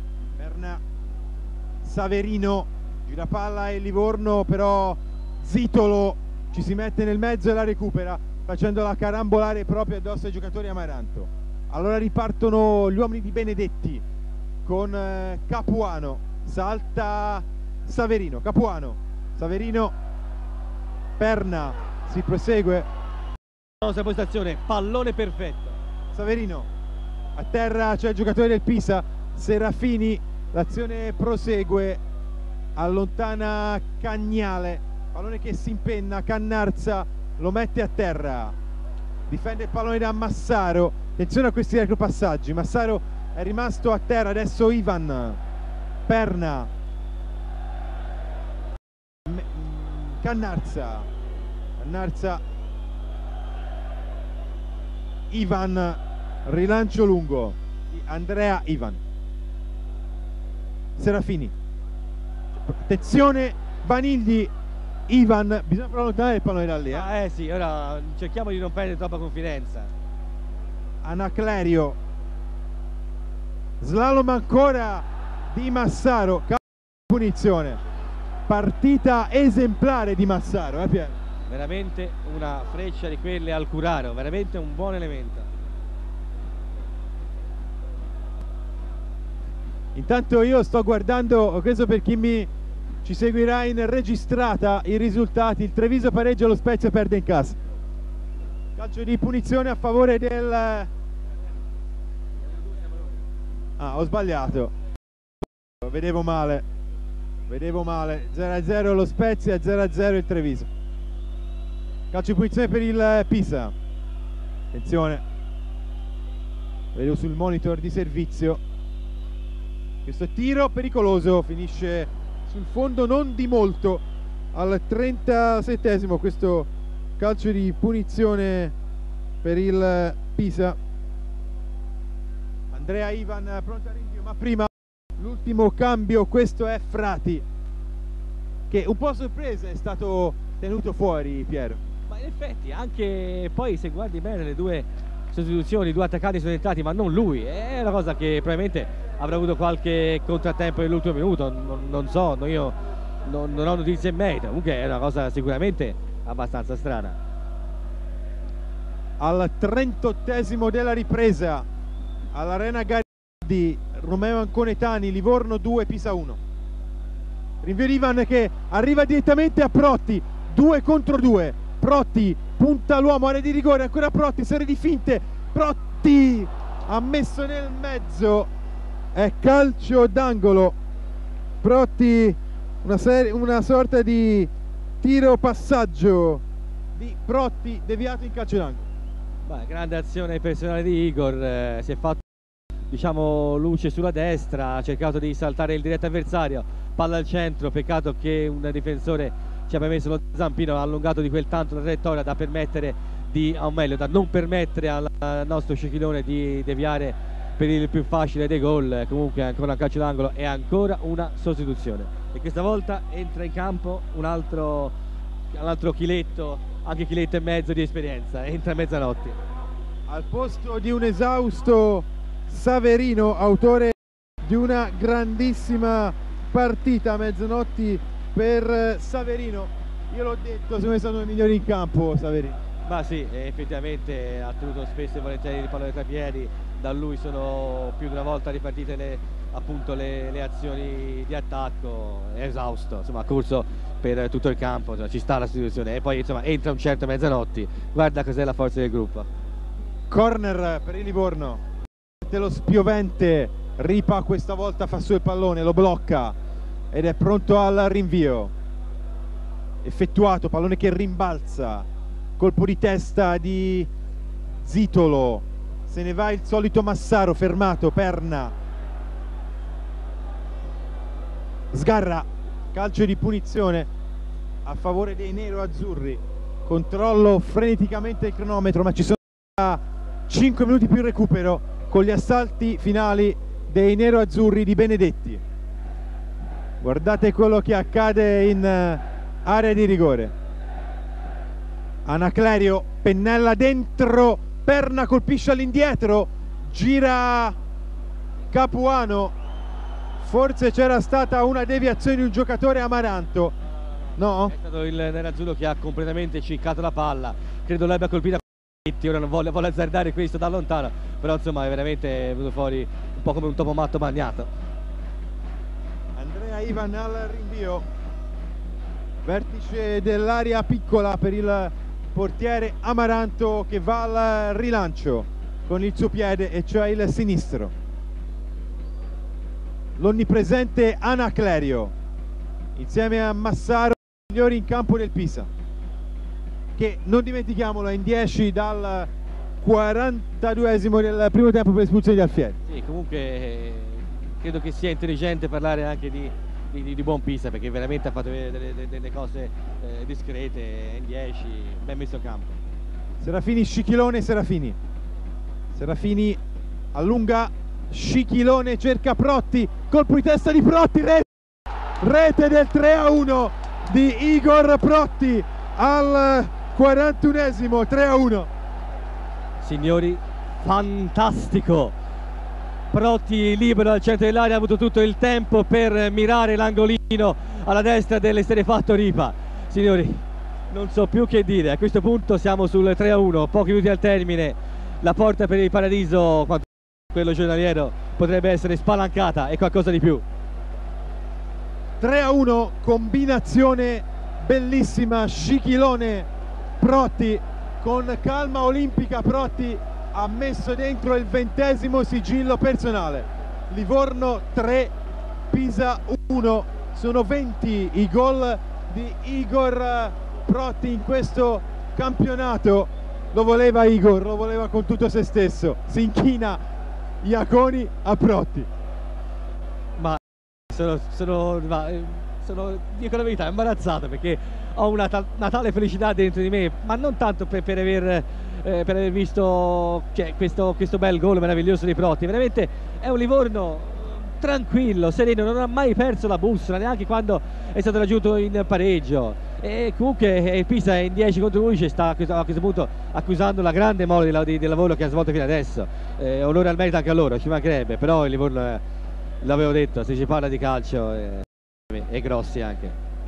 Saverino, gira palla e Livorno, però Zitolo ci si mette nel mezzo e la recupera facendola carambolare proprio addosso ai giocatori Amaranto. Allora ripartono gli uomini di Benedetti con Capuano, salta Saverino, Capuano, Saverino, Perna, si prosegue. Nostra postazione, pallone perfetto. Saverino, a terra c'è il giocatore del Pisa, Serafini, l'azione prosegue, allontana Cagnale, pallone che si impenna, Cannarza lo mette a terra, difende il pallone da Massaro, attenzione a questi retropassaggi, Massaro è rimasto a terra, adesso Ivan, Perna, Cannarza, Ivan, rilancio lungo di Andrea Ivan, Serafini, attenzione Vanigli, Ivan, bisogna però allontanare il pallone da lì. Sì, ora cerchiamo di non perdere troppa confidenza. Anaclerio, slalom ancora di Massaro, punizione, partita esemplare di Massaro, Piero? Veramente una freccia di quelle al Curaro, veramente un buon elemento. Intanto io sto guardando, questo per chi ci seguirà in registrata, i risultati. Il Treviso pareggia, lo Spezia perde in casa. Calcio di punizione a favore del... ho sbagliato, vedevo male, 0-0 lo Spezia, 0-0 il Treviso. Calcio di punizione per il Pisa, attenzione, vedo sul monitor di servizio, questo tiro pericoloso finisce sul fondo, non di molto, al 37esimo questo calcio di punizione per il Pisa. Andrea Ivan pronto al rinvio, ma prima l'ultimo cambio, questo è Frati, che un po' a sorpresa è stato tenuto fuori, Piero. Ma in effetti anche poi se guardi bene le due sostituzioni, i due attaccanti sono entrati ma non lui, è una cosa che probabilmente avrà avuto qualche contrattempo nell'ultimo minuto, non so, io non ho notizie in merito, comunque è una cosa sicuramente abbastanza strana. Al 38esimo della ripresa all'Arena Garibaldi, Romeo Anconetani, Livorno 2, Pisa 1. Rinvio di Ivan che arriva direttamente a Protti, 2 contro 2. Protti punta l'uomo, area di rigore, ancora Protti, serie di finte, Protti ha messo nel mezzo, è calcio d'angolo. Protti, una sorta di tiro passaggio di Protti deviato in calcio d'angolo. Grande azione personale di Igor, si è fatto, diciamo, luce sulla destra, ha cercato di saltare il diretto avversario, palla al centro, peccato che un difensore ci abbia messo lo zampino, ha allungato di quel tanto la traiettoria da permettere o meglio da non permettere al nostro Cecchilone di deviare per il più facile dei gol. Comunque ancora un calcio d'angolo e ancora una sostituzione, e questa volta entra in campo un altro chiletto, anche chiletto e mezzo di esperienza, entra Mezzanotti al posto di un esausto Saverino, autore di una grandissima partita. Mezzanotti per Saverino, io l'ho detto, secondo me è stato il migliore in campo Saverino. Ma sì, effettivamente ha tenuto spesso e volentieri il pallone tra i piedi, da lui sono più di una volta ripartite le azioni di attacco, è esausto, insomma ha corso per tutto il campo, insomma, ci sta la sostituzione e poi insomma entra un certo Mezzanotti, guarda cos'è la forza del gruppo. Corner per il Livorno, lo spiovente Ripa questa volta fa su il pallone, lo blocca ed è pronto al rinvio effettuato, pallone che rimbalza, colpo di testa di Zitolo, se ne va il solito Massaro, fermato Perna, sgarra, calcio di punizione a favore dei nero-azzurri. Controllo freneticamente il cronometro, ma ci sono 5 minuti più recupero con gli assalti finali dei nero-azzurri di Benedetti. Guardate quello che accade in area di rigore. Anaclerio pennella dentro, Perna colpisce all'indietro, gira Capuano, forse c'era stata una deviazione di un giocatore Amaranto, no? È stato il nerazzurro che ha completamente ciccato la palla, credo l'abbia colpita, ora non vuole azzardare questo da lontano, però insomma è veramente venuto fuori un po' come un topo matto bagnato. Andrea Ivan al rinvio, vertice dell'area piccola per il portiere Amaranto che va al rilancio con il suo piede, e cioè il sinistro. L'onnipresente Anaclerio insieme a Massaro, migliori in campo del Pisa, che non dimentichiamolo è in 10 dal 42esimo del primo tempo per espulsione di Alfieri. Sì, comunque credo che sia intelligente parlare anche di buon Pisa, perché veramente ha fatto vedere delle cose discrete, in 10, ben messo a campo. Serafini, Scichilone, Serafini allunga, Scichilone cerca Protti, colpo di testa di Protti, rete del 3-1 di Igor Protti al 41esimo, 3-1. Signori, fantastico! Protti libero al centro dell'area, ha avuto tutto il tempo per mirare l'angolino alla destra dell'esterefatto Ripa. Signori, non so più che dire, a questo punto siamo sul 3-1, pochi minuti al termine, la porta per il Paradiso, quanto quello giornaliero, potrebbe essere spalancata e qualcosa di più. 3-1, combinazione bellissima, Scichilone Protti, con calma olimpica Protti ha messo dentro il 20° sigillo personale. Livorno 3, Pisa 1, sono 20 i gol di Igor Protti in questo campionato. Lo voleva Igor, lo voleva con tutto se stesso, si inchina Iaconi a Protti. Ma sono dico la verità, imbarazzato, perché ho una tale felicità dentro di me, ma non tanto per aver visto, cioè, questo bel gol meraviglioso di Protti. Veramente è un Livorno tranquillo, sereno, non ha mai perso la bussola, neanche quando è stato raggiunto in pareggio, e comunque Pisa è in 10 contro 11, sta a questo punto accusando la grande mole di lavoro che ha svolto fino adesso. Onore al merito anche a loro, ci mancherebbe, però il Livorno, l'avevo detto, se si parla di calcio è grossi anche.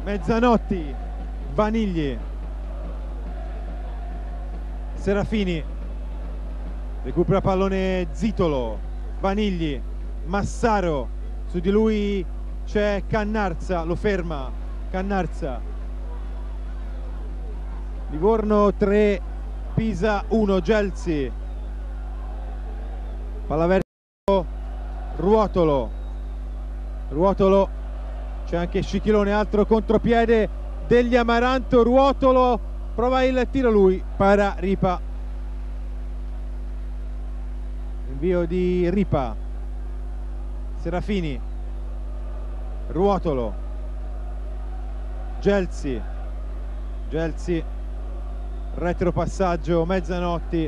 Mezzanotti, Vanigli, Serafini, recupera pallone Zitolo, Vanigli, Massaro, su di lui c'è Cannarza, lo ferma, Cannarza. Livorno 3, Pisa 1, Gelsi, palla verso Ruotolo, c'è anche Scichilone, altro contropiede degli Amaranto, Ruotolo prova il tiro lui, para Ripa, invio di Ripa, Serafini, Ruotolo, Gelsi, retropassaggio Mezzanotti,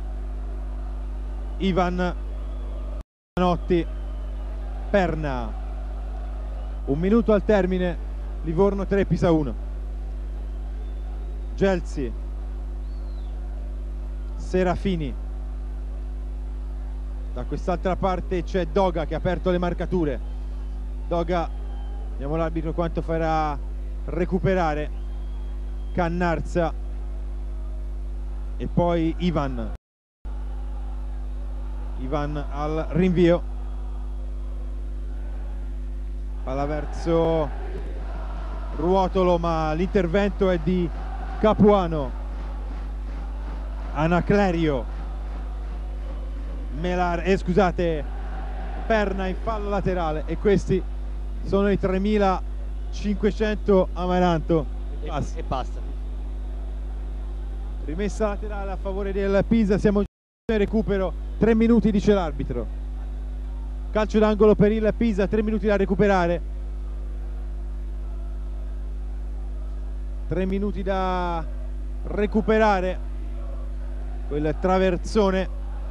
Ivan, Mezzanotti, Perna. 1 minuto al termine, Livorno 3, Pisa 1. Gelsi, Serafini, da quest'altra parte c'è Doga che ha aperto le marcature. Doga, vediamo l'arbitro quanto farà recuperare. Cannarza e poi Ivan al rinvio, palla verso Ruotolo, ma l'intervento è di Capuano. Anaclerio, Perna in fallo laterale, e questi sono i 3.500 Amaranto e basta. Rimessa laterale a favore del Pisa, siamo in recupero, 3 minuti dice l'arbitro. Calcio d'angolo per il Pisa, 3 minuti da recuperare. 3 minuti da recuperare. Quel traversone.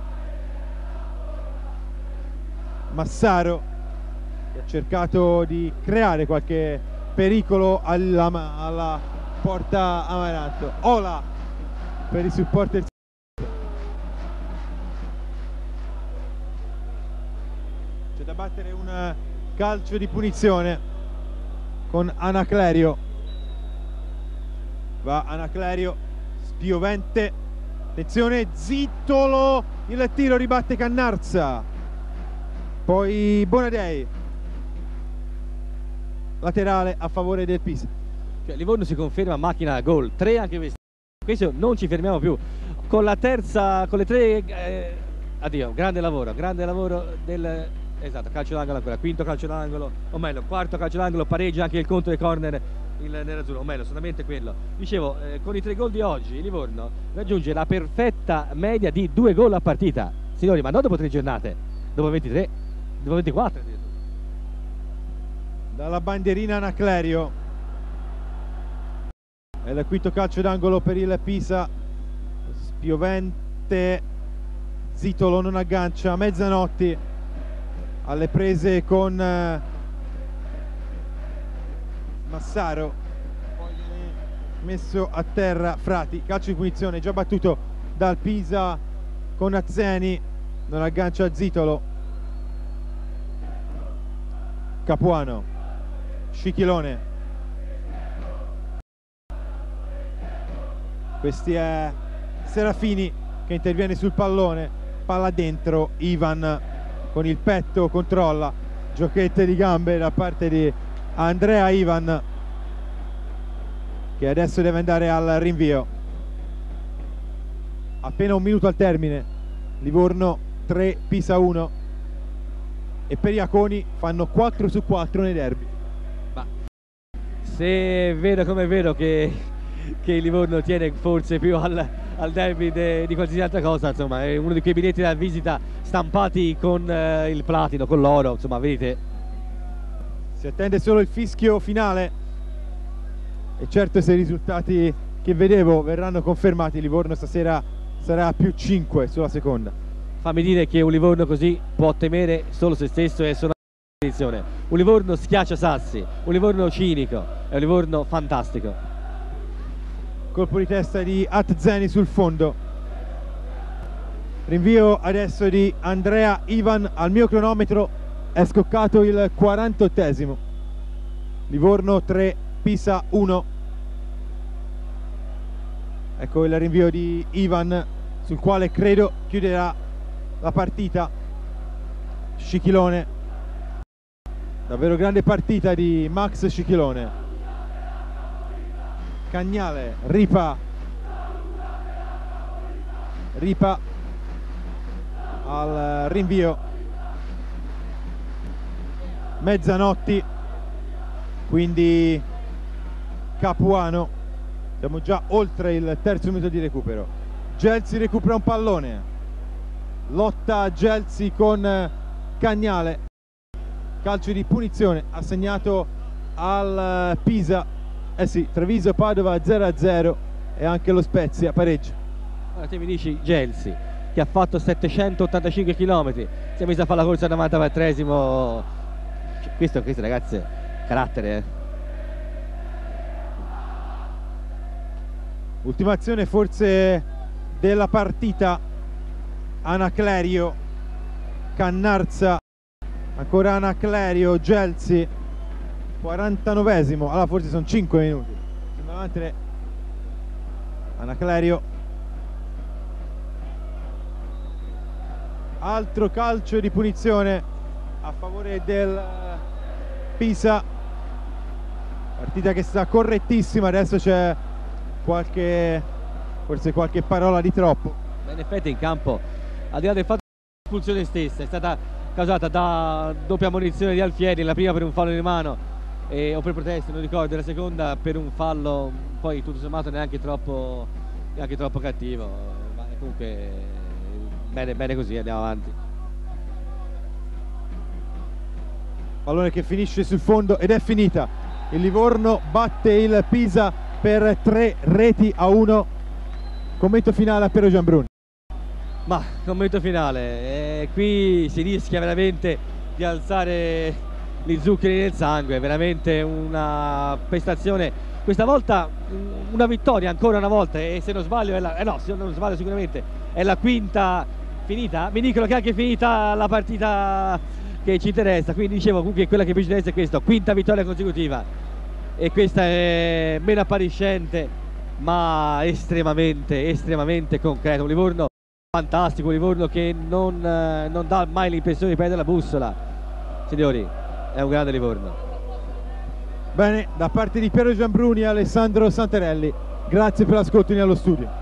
Massaro che ha cercato di creare qualche pericolo alla porta Amaranto. Ola per i supporter. C'è da battere un calcio di punizione con Anaclerio. Va Anaclerio, spiovente, attenzione, Zitolo, il tiro, ribatte Cannarza, poi Bonadei, laterale a favore del Pisa. Cioè, Livorno si conferma macchina gol, 3 anche questi. Questo non ci fermiamo più, con la terza, con le 3 addio, grande lavoro del calcio d'angolo, ancora quinto calcio d'angolo, o meglio quarto calcio d'angolo, pareggia anche il conto dei corner il nerazzurro, o meglio solamente quello. Dicevo, con i 3 gol di oggi il Livorno raggiunge la perfetta media di 2 gol a partita, signori, ma non dopo 3 giornate, dopo 23, dopo 24 addirittura. Dalla bandierina Anaclerio, è il quinto calcio d'angolo per il Pisa, spiovente, Zitolo non aggancia, Mezzanotti alle prese con Massaro, poi viene messo a terra Frati. Calcio di punizione già battuto dal Pisa con Azzeni, non aggancia Zitolo. Capuano, Scichilone, questi è Serafini che interviene sul pallone, palla dentro, Ivan con il petto controlla, giochette di gambe da parte di Andrea Ivan, che adesso deve andare al rinvio. Appena 1 minuto al termine, Livorno 3, Pisa 1, e per Iaconi fanno 4 su 4 nei derby. Ma se è vero come è vero che il Livorno tiene forse più al derby di qualsiasi altra cosa, insomma è uno di quei biglietti da visita stampati con il platino, con l'oro, insomma vedete. Si attende solo il fischio finale e certo, se i risultati che vedevo verranno confermati, Livorno stasera sarà più 5 sulla seconda. Fammi dire che un Livorno così può temere solo se stesso e solo la competizione. Un Livorno schiaccia sassi, un Livorno cinico, è un Livorno fantastico. Colpo di testa di Atzeni sul fondo. Rinvio adesso di Andrea Ivan. Al mio cronometro è scoccato il 48esimo. Livorno 3, Pisa 1. Ecco il rinvio di Ivan, sul quale credo chiuderà la partita. Scichilone, davvero grande partita di Max Scichilone. Cagnale, Ripa al rinvio. Mezzanotti, quindi Capuano. Siamo già oltre il terzo minuto di recupero. Gelsi recupera un pallone, lotta Gelsi con Cagnale, calcio di punizione assegnato al Pisa. Sì, Treviso Padova 0-0 e anche lo Spezia pareggia. Allora, te mi dici Gelsi, che ha fatto 785 km, si è messo a fare la corsa al 94esimo. Questo ragazzi è carattere, Ultima azione forse della partita. Anaclerio, Cannarza, ancora Anaclerio, Gelsi, 49esimo. Allora forse sono 5 minuti. Anaclerio, altro calcio di punizione a favore del Pisa. Partita che sta correttissima. Adesso c'è forse qualche parola di troppo. In effetti in campo, al di là del fatto che l'espulsione stessa è stata causata da doppia ammonizione di Alfieri, la prima per un fallo di mano o per protesta, non ricordo, la seconda per un fallo poi tutto sommato neanche troppo cattivo, ma comunque bene così, andiamo avanti. Pallone che finisce sul fondo ed è finita. Il Livorno batte il Pisa per 3-1. Commento finale a Piero Giambruni. Ma commento finale, qui si rischia veramente di alzare gli zuccheri nel sangue, veramente una prestazione, questa volta una vittoria ancora una volta, e se non sbaglio se non sbaglio sicuramente è la quinta finita. Mi dicono che è anche finita la partita che ci interessa, quindi dicevo comunque quella che più ci interessa è questa, quinta vittoria consecutiva, e questa è meno appariscente ma estremamente concreto. Un Livorno fantastico, un Livorno che non dà mai l'impressione di perdere la bussola, signori, è un grande Livorno. Bene, da parte di Piero Giambruni e Alessandro Santarelli, grazie per l'ascolto in allo studio.